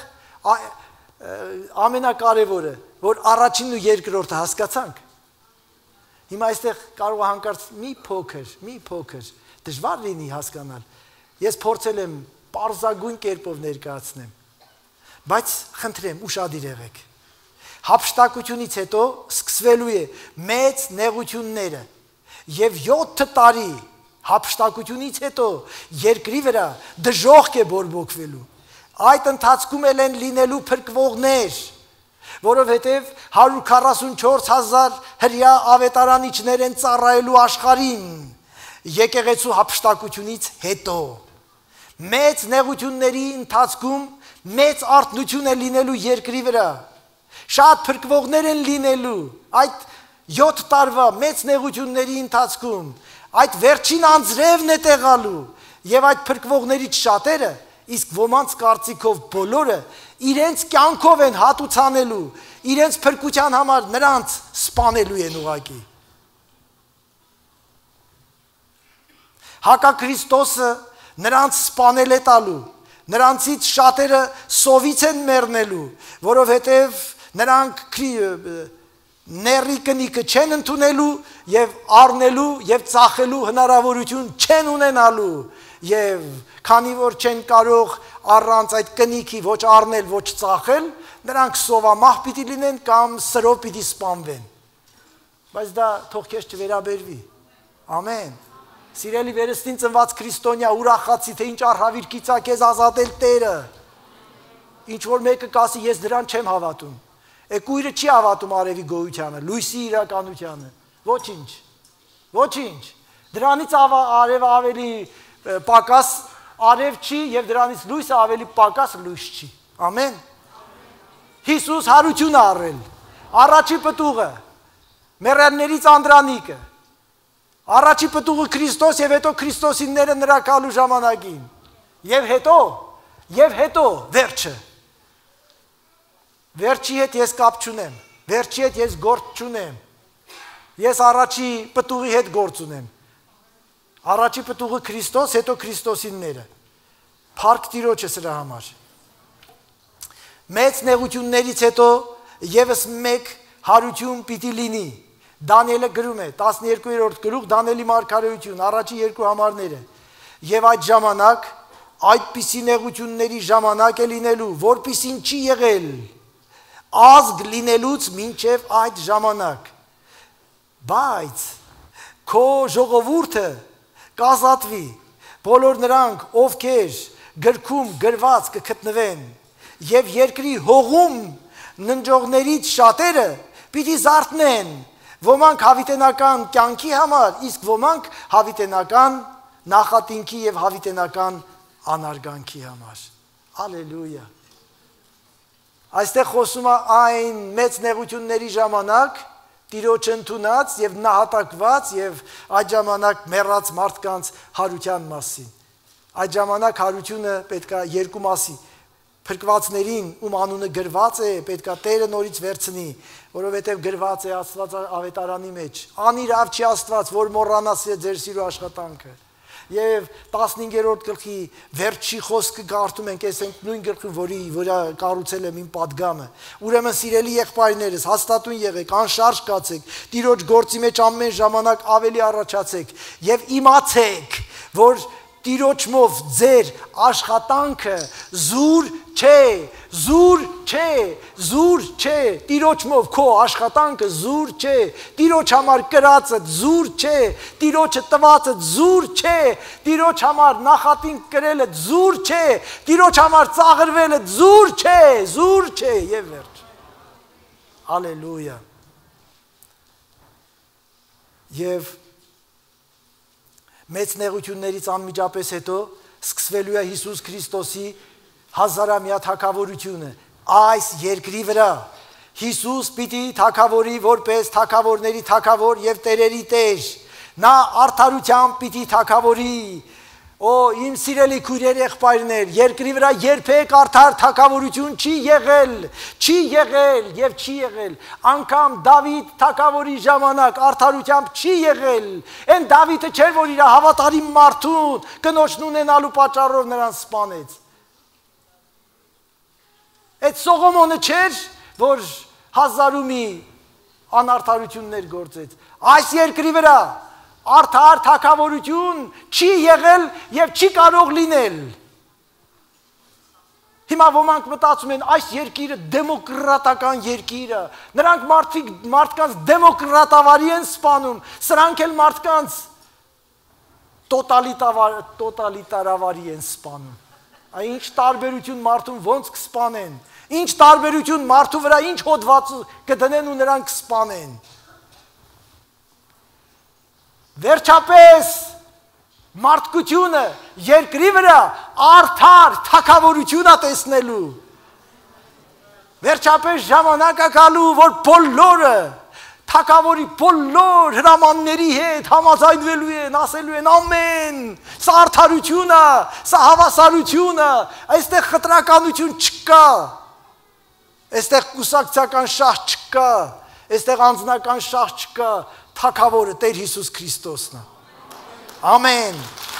S1: ամենակարևորը, որ առաջինն ու երկրորդը հասկացանք։ Հիմա այստեղ կարող է հանկարծ մի փոքր, մի փոքր դժվար լինի հասկանալ։ Ես փորձել եմ պարզագույն կերպով ներկայացնեմ, բայց խնդրեմ ուշադիր եղեք։ Հափշտակությունից հետո սկսվելու է մեծ նեղությունները եւ յոթ տարի հափշտակությունից հետո երկրի վրա դժոխք է բորբոքվելու։ Այդ ընթացքում էլ են լինելու փրկվողներ, որովհետև հարյուր քառասունչորս հազար հրյա ավետարանիչներ են ծառայելու աշխարհին եկեղեցու հափշտակությունից հետո։ Մեծ նեղությունների ընթացքում մեծ արթնություն է լինելու երկրի վրա։ Շատ փրկվողներ են լինելու այդ յոթ տարվա մեծ նեղությունների ընթացքում։ Այդ վերջին անձրևն է տեղալու եւ այդ փրկվողներից շատերը, իսկ ոմանց կարծիքով բոլորը իրենց կյանքով են հատուցանելու, իրենց փրկության համար նրանց սպանելու են ուղակի։ Հակաքրիստոսը նրանց սպանել է տալու, նրանցից շատերը սովից են մեռնելու, որովհետև նրանք ների կնիկը չեն ընդունելու եւ առնելու եւ ծախելու հնարավորություն չեն ունենալու եւ քանի որ չեն կարող առանց այդ կնիքի ոչ առնել, ոչ ծախել, նրանք սովամահ պիտի լինեն կամ սրով պիտի սպանվեն։ Բայց դա թող քեզ չվերաբերվի։ Ամեն։ Սիրելի վերստին ծնված քրիստոնյա, ուրախացի, թե ինչ արհավիրքից է քեզ ազատել Տերը։ Ինչ որ մեկը կասի, ես դրան չեմ հավատում։ Էկույրը չի հավատում արևի գոյությանը, լույսի իրականությանը։ Ոչինչ։ Ոչինչ։ Դրանից արևը ավելի պակաս արև չի եւ դրանից լույսը ավելի պակաս լույս չի։ Ամեն։ Հիսուս հարություն առել։ Առաջի պտուղը մեռյալներից Անդրանիկը։ Առաջի պտուղը Քրիստոս եւ հետո Քրիստոսինները նրա կալու ժամանակին։ Եվ հետո, եւ հետո վերջը։ Վերջի հետ ես կապ չունեմ, վերջի հետ ես գործ չունեմ։ Ես առաջի պտուղի հետ գործ ունեմ։ Առաջի պտուղը Քրիստոս, հետո Քրիստոսինները։ Փառք Տիրոջը սրա համար։ Մեծ նեղություններից հետո եւս մեկ հարություն պիտի լինի։ Դանիելը գրում է տասներկուերորդ գլուխ Դանիելի մարգարեություն, առաջի երկու համարները։ Եվ այդ ժամանակ այդպիսի նեղությունների ժամանակ է լինելու, որպիսին չի եղել ազգ լինելուց մինչև այդ ժամանակ։ Բայց քո ժողովուրդը կազատվի, բոլոր նրանք, ովքեր գրքում գրված կգտնվեն, եւ երկրի հողում ննջողներից շատերը պիտի զարթնեն, ոմանք հավիտենական կյանքի համար, իսկ ոմանք հավիտենական նախատինքի եւ հավիտենական անարգանքի համար։ Ալելույա։ Այստեղ խոսում է այն մեծ նեղությունների ժամանակ Տիրոջ ընդունած եւ նահատակված եւ այդ ժամանակ մեռած մարդկանց հարության մասին։ Այդ ժամանակ հարությունը պետք է երկու մասի փրկվածներին, ում անունը գրված է, պետքա Տերը նորից վերցնի, որովհետև գրված է Աստված ավետարանի մեջ։ Անիրավ չի Աստված, որ մոռանաս ձեր սիրո աշխատանքը։ Եվ տասնհինգերորդ գլխի վերջի խոսքը կարդում ենք, այս ենք նույն գլխի, որի վրա կառուցել եմ իմ պատգամը։ Ուրեմն սիրելի եղբայրներս, հաստատուն եղեք, անշարժ կացեք, Տիրոջ գործի մեջ ամեն ժամանակ ավելի առաջացեք եւ իմացեք, որ Տիրոջմով ձեր աշխատանքը զուր չէ, զուր չէ, զուր չէ, Տիրոջմով քո աշխատանքը զուր չէ, Տիրոջ համար կրածը զուր չէ, Տիրոջը տվածը զուր չէ, Տիրոջ համար նախատինք կրելը զուր չէ, Տիրոջ համար ծաղրվելը զուր չէ, զուր չէ եւ վերջ։ Ալելույա։ Եվ մեծ նեղություններից անմիջապես հետո սկսվելու է Հիսուս Քրիստոսի հազարամյա թագավորությունը այս երկրի վրա։ Հիսուս պիտի թագավորի որպես թագավորների թագավոր եւ տերերի տեր։ Նա արդարությամբ պիտի թագավորի։ Օ, իմ սիրելի քույրեր, եղբայրներ, երկրի վրա երբեք արդար թագավորություն չի եղել, չի եղել եւ չի եղել։ Անկամ Դավիթ թագավորի ժամանակ արդարությամբ չի եղել։ Այն Դավիթը չէր, որ իր հավատարիմ մարդուն կնոջն ունենալու պատճառով նրան սպանեց։ Այդ Սողոմոնը չէր, որ հազար ու մի անարդարություններ գործեց։ Այս երկրի վրա արդար թագավորություն չի եղել եւ չի կարող լինել։ Հիմա ոմանք մտածում են, այս երկիրը դեմոկրատական երկիր է, նրանք մարդիկ մարդկանց դեմոկրատավարի են սպանում, սրանք էլ մարդկանց տոտալիտար տոտալիտարավարի են սպանում։ Այ ինչ տարբերություն մարդուն ոնց կսպանեն, ինչ տարբերություն մարդու վրա ինչ հոդված կդնեն ու նրանք կսպանեն։ Վերջապես մարդկությունը երկրի վրա արդար թագավորություն է տեսնելու։ Վերջապես ժամանակ է գալու, որ բոլորը թագավորի բոլոր հրամանների հետ համաձայնվելու են, ասելու են ամեն, սա արդարություն է, սա հավասարություն է, այստեղ խտրականություն չկա, այստեղ կուսակցական շահ չկա, այստեղ անձնական շահ չկա, թագավորը Տեր Հիսուս Քրիստոսն է։ Ամեն։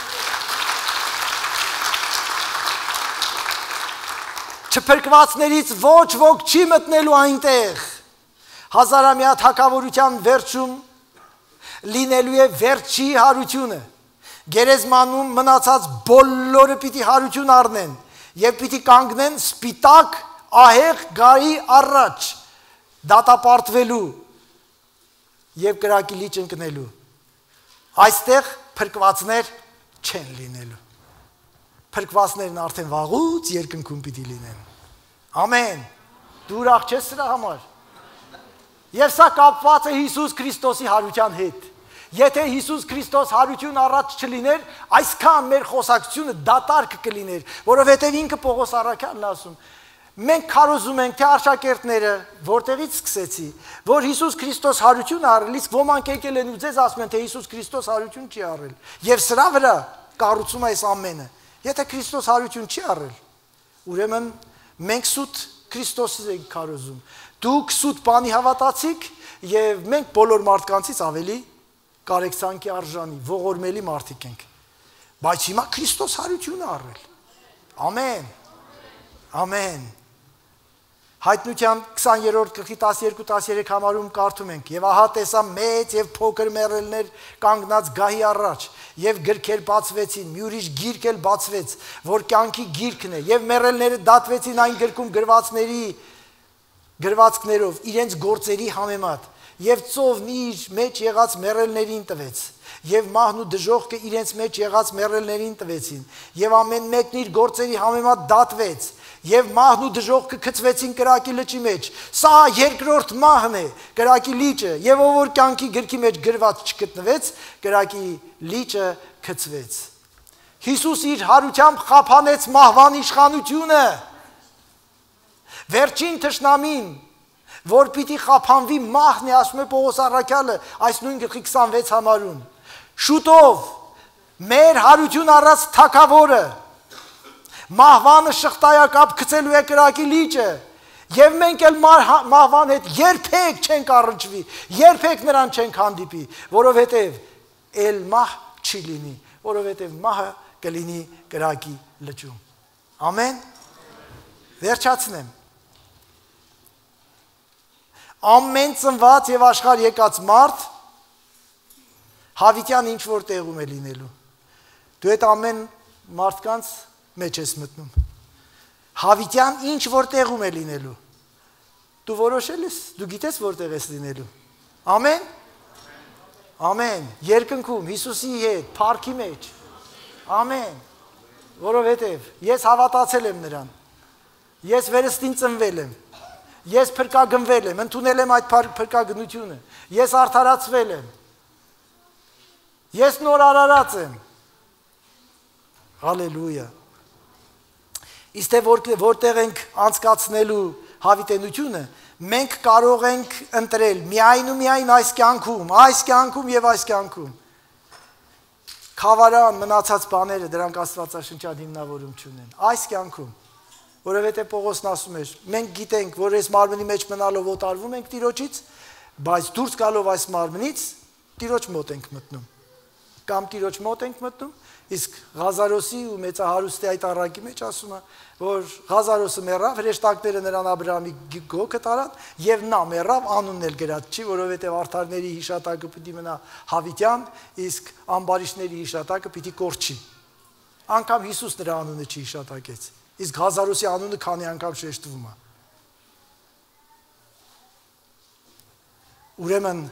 S1: Չփրկվածներից ոչ ոք չի մտնելու այնտեղ։ Հազարամյա թագավորության վերջում լինելու է վերջի հարությունը։ Գերեզմանում մնացած բոլորը պիտի հարություն առնեն եւ պիտի կանգնեն սպիտակ ահեղ գարի առաջ դատապարտվելու եւ կրակի լիճ ընկնելու։ Այստեղ փրկվածներ չեն լինելու։ Փրկվածներն արդեն վաղուց երկնքում պիտի լինեն։ Ամեն։ Դու ուրախ ես սրա համար։ Եվ սա կապված է Հիսուս Քրիստոսի հարության հետ։ Եթե Հիսուս Քրիստոս հարություն առաջ չլիներ, այսքան մեր խոսակցությունը դատարկ կլիներ, որովհետև ինքը Պողոս առաքյալն ասում, մենք քարոզում ենք, թե աշակերտները որտեղից սկսեցի, որ Հիսուս Քրիստոս հարություն առել, իսկ ոմանք եկել են ու ձեզ ասում են, թե Հիսուս Քրիստոս հարություն չի առել։ Եվ սրա վրա կառուցում է այս ամենը։ Եթե Քրիստոս հարություն չի առել, ուրեմն մենք սուտ Քրիստոսից ենք քարոզում։ Դուք սուտ բանի հավատացիք եւ մենք բոլոր մարդկանցից ավելի կարեկցանքի արժանի, ողորմելի մարդիկ ենք։ Բայց հիմա Քրիստոս հարություն է առել։ Ամեն։ Ամեն։ Հայտնության քսաներորդ գլխի տասներկու տասներեք համարում կարդում ենք. «Եվ ահա տեսա մեծ եւ փոքր մեռելներ կանգնած գահի առաջ, եւ գրքեր բացվեցին, մի ուրիշ գիրք էլ բացվեց, որ կյանքի գիրքն է, եւ մեռելները դատվեցին այն գրքում գրվածների գրվածքներով իրենց գործերի համեմատ, եւ ծովն իր մեջ եղած մեռելներին տվեց, եւ մահն ու դժոխքը իրենց մեջ եղած մեռելներին տվեցին, եւ ամեն մեկն իր գործերի համեմատ դատվեց, եւ մահն ու դժոխքը գցվեցին կրակի լճի մեջ։ Սա երկրորդ մահն է, կրակի լիճը, եւ ով որ կյանքի գրքի մեջ գրված չգտնվեց, կրակի լիճը գցվեց»։ Հիսուս իր հարությամբ խափանեց մահվան իշխանությունը։ Վերջին թշնամին, որ պիտի խափանվի, մահն է, ասում է Պողոս առաքյալը այս նույն գլխի քսանվեց համարում։ Շուտով մեր հարություն առած թագավորը մահվանը շղթայակապ գցելու է կրակի լիճը, եւ մենք էլ մահվան հետ երբեք չենք առնչվի, երբեք նրան չենք հանդիպի, որովհետեւ էլ մահ չի լինի, որովհետեւ մահը կլինի կրակի լճում։ Ամեն։ Վերջացնեմ։ Ամեն ծնված եւ աշխարհ եկած մարդ հավիտյան ինչ որ տեղում է լինելու։ Դու այդ ամեն մարդկանց մեջ ես մտնում։ Հավիտյան ինչ որ տեղում է լինելու։ Դու որոշել ես, դու գիտես որտեղ ես լինելու։ Ամեն։ Ամեն։ Երկնքում Հիսուսի հետ, փառքի մեջ։ Ամեն։ Որովհետև ես հավատացել եմ նրան։ Ես վերստին ծնվել եմ։ Ես փրկագնվել եմ, ընդունել եմ այդ փրկագնությունը։ Ես արդարացվել եմ։ Ես նոր արարած եմ։ Հալելույա։ Իսկ թե որտեղ ենք անցկացնելու հավիտենությունը, մենք կարող ենք ընտրել միայն ու միայն այս կյանքում, այս կյանքում եւ այս կյանքում։ Խավարան մնացած բաները դրանք աստվածաշնչյան հիմնավորում չունեն։ Այս կյանքում, որովհետեւ Պողոսն ասում էր, մենք գիտենք, որ այս մարմնի մեջ մնալով օտարվում ենք Տիրոջից, բայց դուրս գալով այս մարմնից Տիրոջ մոտ ենք մտնում։ Կամ Տիրոջ մոտ ենք մտնում, իսկ Ղազարոսի ու մեծահարուստի այդ առակի մեջ ասում է, որ Ղազարոսը մեռավ, հրեշտակները նրան Աբրահամի գոգը տարան եւ նա մեռավ, անունն էլ գրած չի, որովհետեւ արդարների հիշատակը պիտի մնա հավիտյան, իսկ ամբարիշտների հիշատակը պիտի կորչի։ Անկամ Հիսուս նրա անունը չի հիշատակեց, իսկ Ղազարոսի անունը քանի անգամ շեշտվում է։ Ուրեմն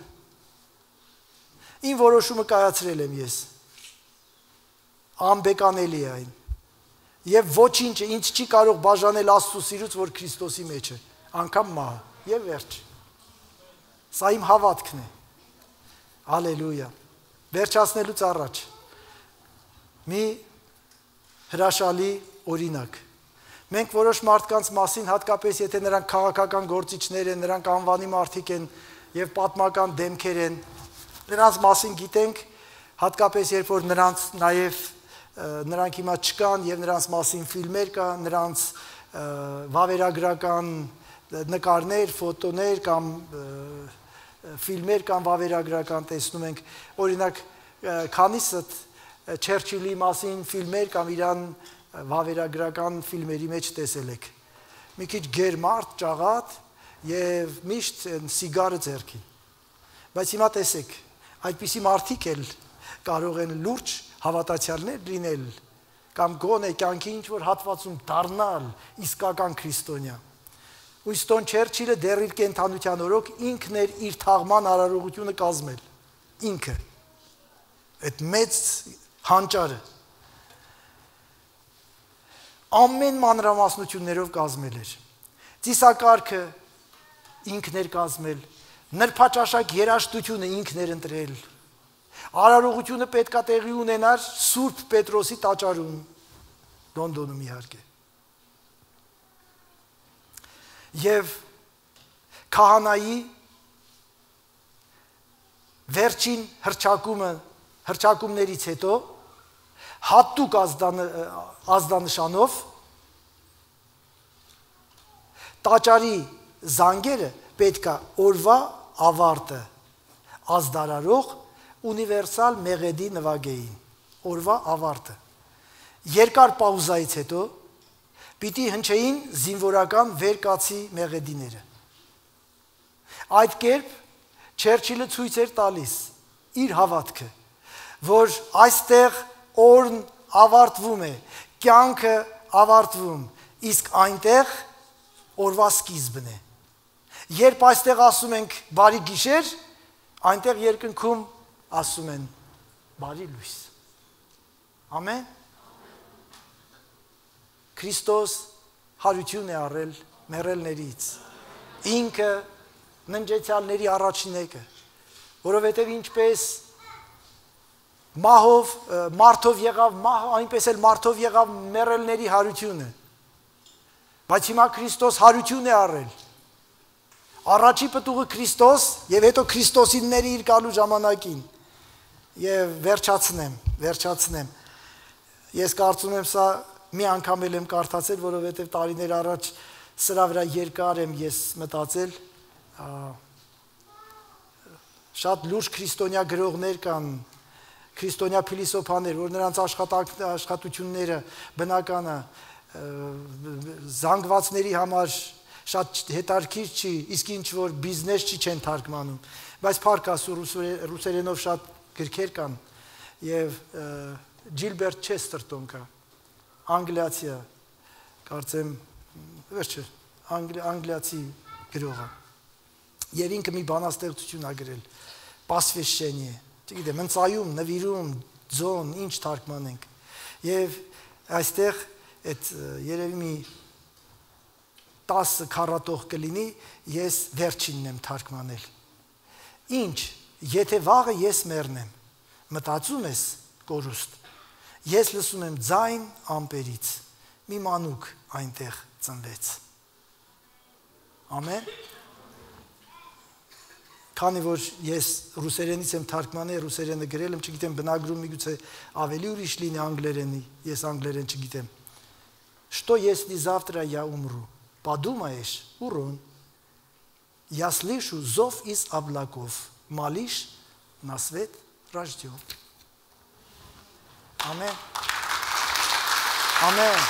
S1: Ին որոշումը կայացրել եմ ես, անբեկանելի է այն, և ոչինչը ինձ չի կարող բաժանել Աստծու սիրուց, որ Քրիստոսի մեջ է, անգամ մահը, և վերջ, սա իմ հավատքն է, ալելույա, վերջացնելուց առաջ, մի հրաշալի օրինակ, մենք որոշ մարդկանց մասին, հատկապես եթե նրանք քաղաքական գործիչներ են, նրանք անվանի մարդիկ են և պատմական դեմքեր են, նրանց մասին գիտենք, հատկապես երբ որ նրանց նաև նրանք հիմա չկան և նրանց մասին ֆիլմեր կա, նրանց վավերագրական նկարներ, ֆոտոներ կամ ֆիլմեր կամ վավերագրական տեսնում ենք, օրինակ քանիսդ Չերչիլի մասին ֆիլմեր կամ իրան վավերագրական ֆիլմերի մեջ տեսել եք։ Մի քիչ գերմարդ, ճաղատ և միշտ սիգարը ձեռքին։ Բայց հիմա տեսեք, այդպիսի մարդիկ էլ կարող են լուրջ հավատացյալներ լինել կամ գոնե կյանքի ինչ-որ հատվածում դառնալ իսկական քրիստոնյա։ Ուինստոն Չերչիլը դեռ իր կենդանության օրոք ինքն էր իր թաղման արարողությունը կազմել։ Ինքը։ Այդ մեծ հանճարը։ Ամեն մանրամասնություններով կազմել էր։ Ծիսակարգը ինքն էր կազմել։ Նրբաճաշակ երաժշտությունը ինքն էր ընտրել։ Արարողությունը պետք է տեղի ունենար Սուրբ Պետրոսի տաճարում, Լոնդոնում իհարկե։ Եվ քահանայի վերջին հռչակումը, հռչակումներից հետո հատուկ ազդանշանով տաճարի զանգերը պետք է օրվա ավարտը ազդարարող ունիվերսալ մեղեդի նվագեին, օրվա ավարտը։ Երկար պաուզայից հետո պիտի հնչեին զինվորական վերկացի մեղեդիները։ Այդ կերպ Չերչիլը ցույց էր տալիս իր հավատքը, որ այստեղ օրն ավարտվում է, կյանքը ավարտվում, իսկ այնտեղ օրվա սկիզբն է։ Երբ այստեղ ասում ենք բարի գիշեր, այնտեղ երկնքում ասում են բարի լույս։ Ամեն։ Քրիստոս հարություն է առել մեռելներից։ Ինքը ննջեցյալների առաջինեկը, որովհետև ինչպես մահով, մարդով եղավ մահը, այնպես էլ մարդով եղավ մեռելների հարությունը։ Բայց հիմա Քրիստոս հարություն է առել։ Առաջի պտուղը Քրիստոս եւ հետո Քրիստոսինների իր գալու ժամանակին։ Եվ վերջացնեմ, վերջացնեմ։ Ես կարծում եմ սա մի անգամ էլ եմ կարդացել, որովհետև տարիներ առաջ սրա վրա երկար եմ ես մտածել։ Շատ լուրջ քրիստոնյա գրողներ կան, քրիստոնյա փիլիսոփաներ, որ նրանց աշխատությունները բնականը զանգվածների համար շատ հետարքիր չի, իսկ ինչ որ բիզնես չի չեն թարգմանում, բայց փառք Աստծո ռուսերենով շատ գրքեր կան եւ Ջիլբերտ Չեստերտոն կա, անգլիացի է, կարծեմ վերջը անգլիացի գրողը։ Եվ ինքը մի բանաստեղծություն ա գրել, Պասվեշչենիե, չգիտեմ, ընծայում, նվիրում, ձոն, ինչ թարգմանենք։ Եվ այստեղ այդ երևի մի տասը քառատող կլինի, ես վերջինն եմ թարգմանել։ Ինչ, եթե վաղը ես մեռնեմ, մտածում ես կորուստ, ես լսում եմ ձայն ամպերից, մի մանուկ այնտեղ ծնվեց։ Ամեն։ Քանի որ ես ռուսերենից եմ թարգմանել, ռուսերենը գրել եմ, չգիտեմ, բնագրում միգուցե ավելի ուրիշ լինի անգլերենի, ես անգլերեն չգիտեմ։ Что если завтра я умру? Подумаешь, урон. Я слышу зов из облаков. Малыш на свет рожден. Ամեն։ Ամեն։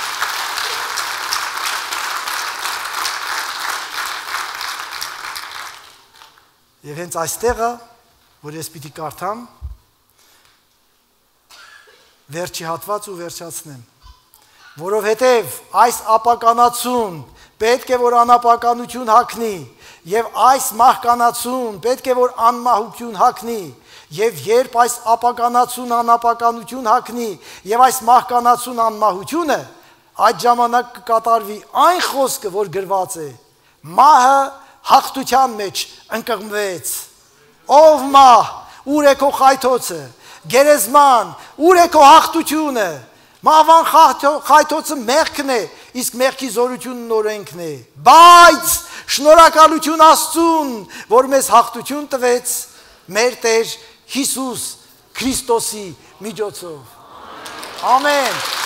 S1: Եվ հենց այստեղը, որ ես պիտի կարդամ, վերջի հատված ու վերջացնեմ, որովհետև այս ապականացուն պետք է որ անապականություն հագնի, եւ այս մահկանացուն պետք է որ անմահություն հագնի, եւ երբ այս ապականացուն անապականություն հագնի, եւ այս մահկանացուն անմահությունը, այդ ժամանակ կկատարվի այն խոսքը, որ գրված է. մահը հաղթության մեջ ընկղմվեց, ով մահ, ուր է քո խայթոցը, գերեզման, ուր է քո հաղթությունը, մահվան խայթոցը մեղքն է, իսկ մեղքի զորությունն օրենքն է, բայց շնորհակալություն Աստծուն, որ մեզ հաղթություն տվեց մեր Տեր Հիսուս Քրիստոսի միջոցով։ Ամեն։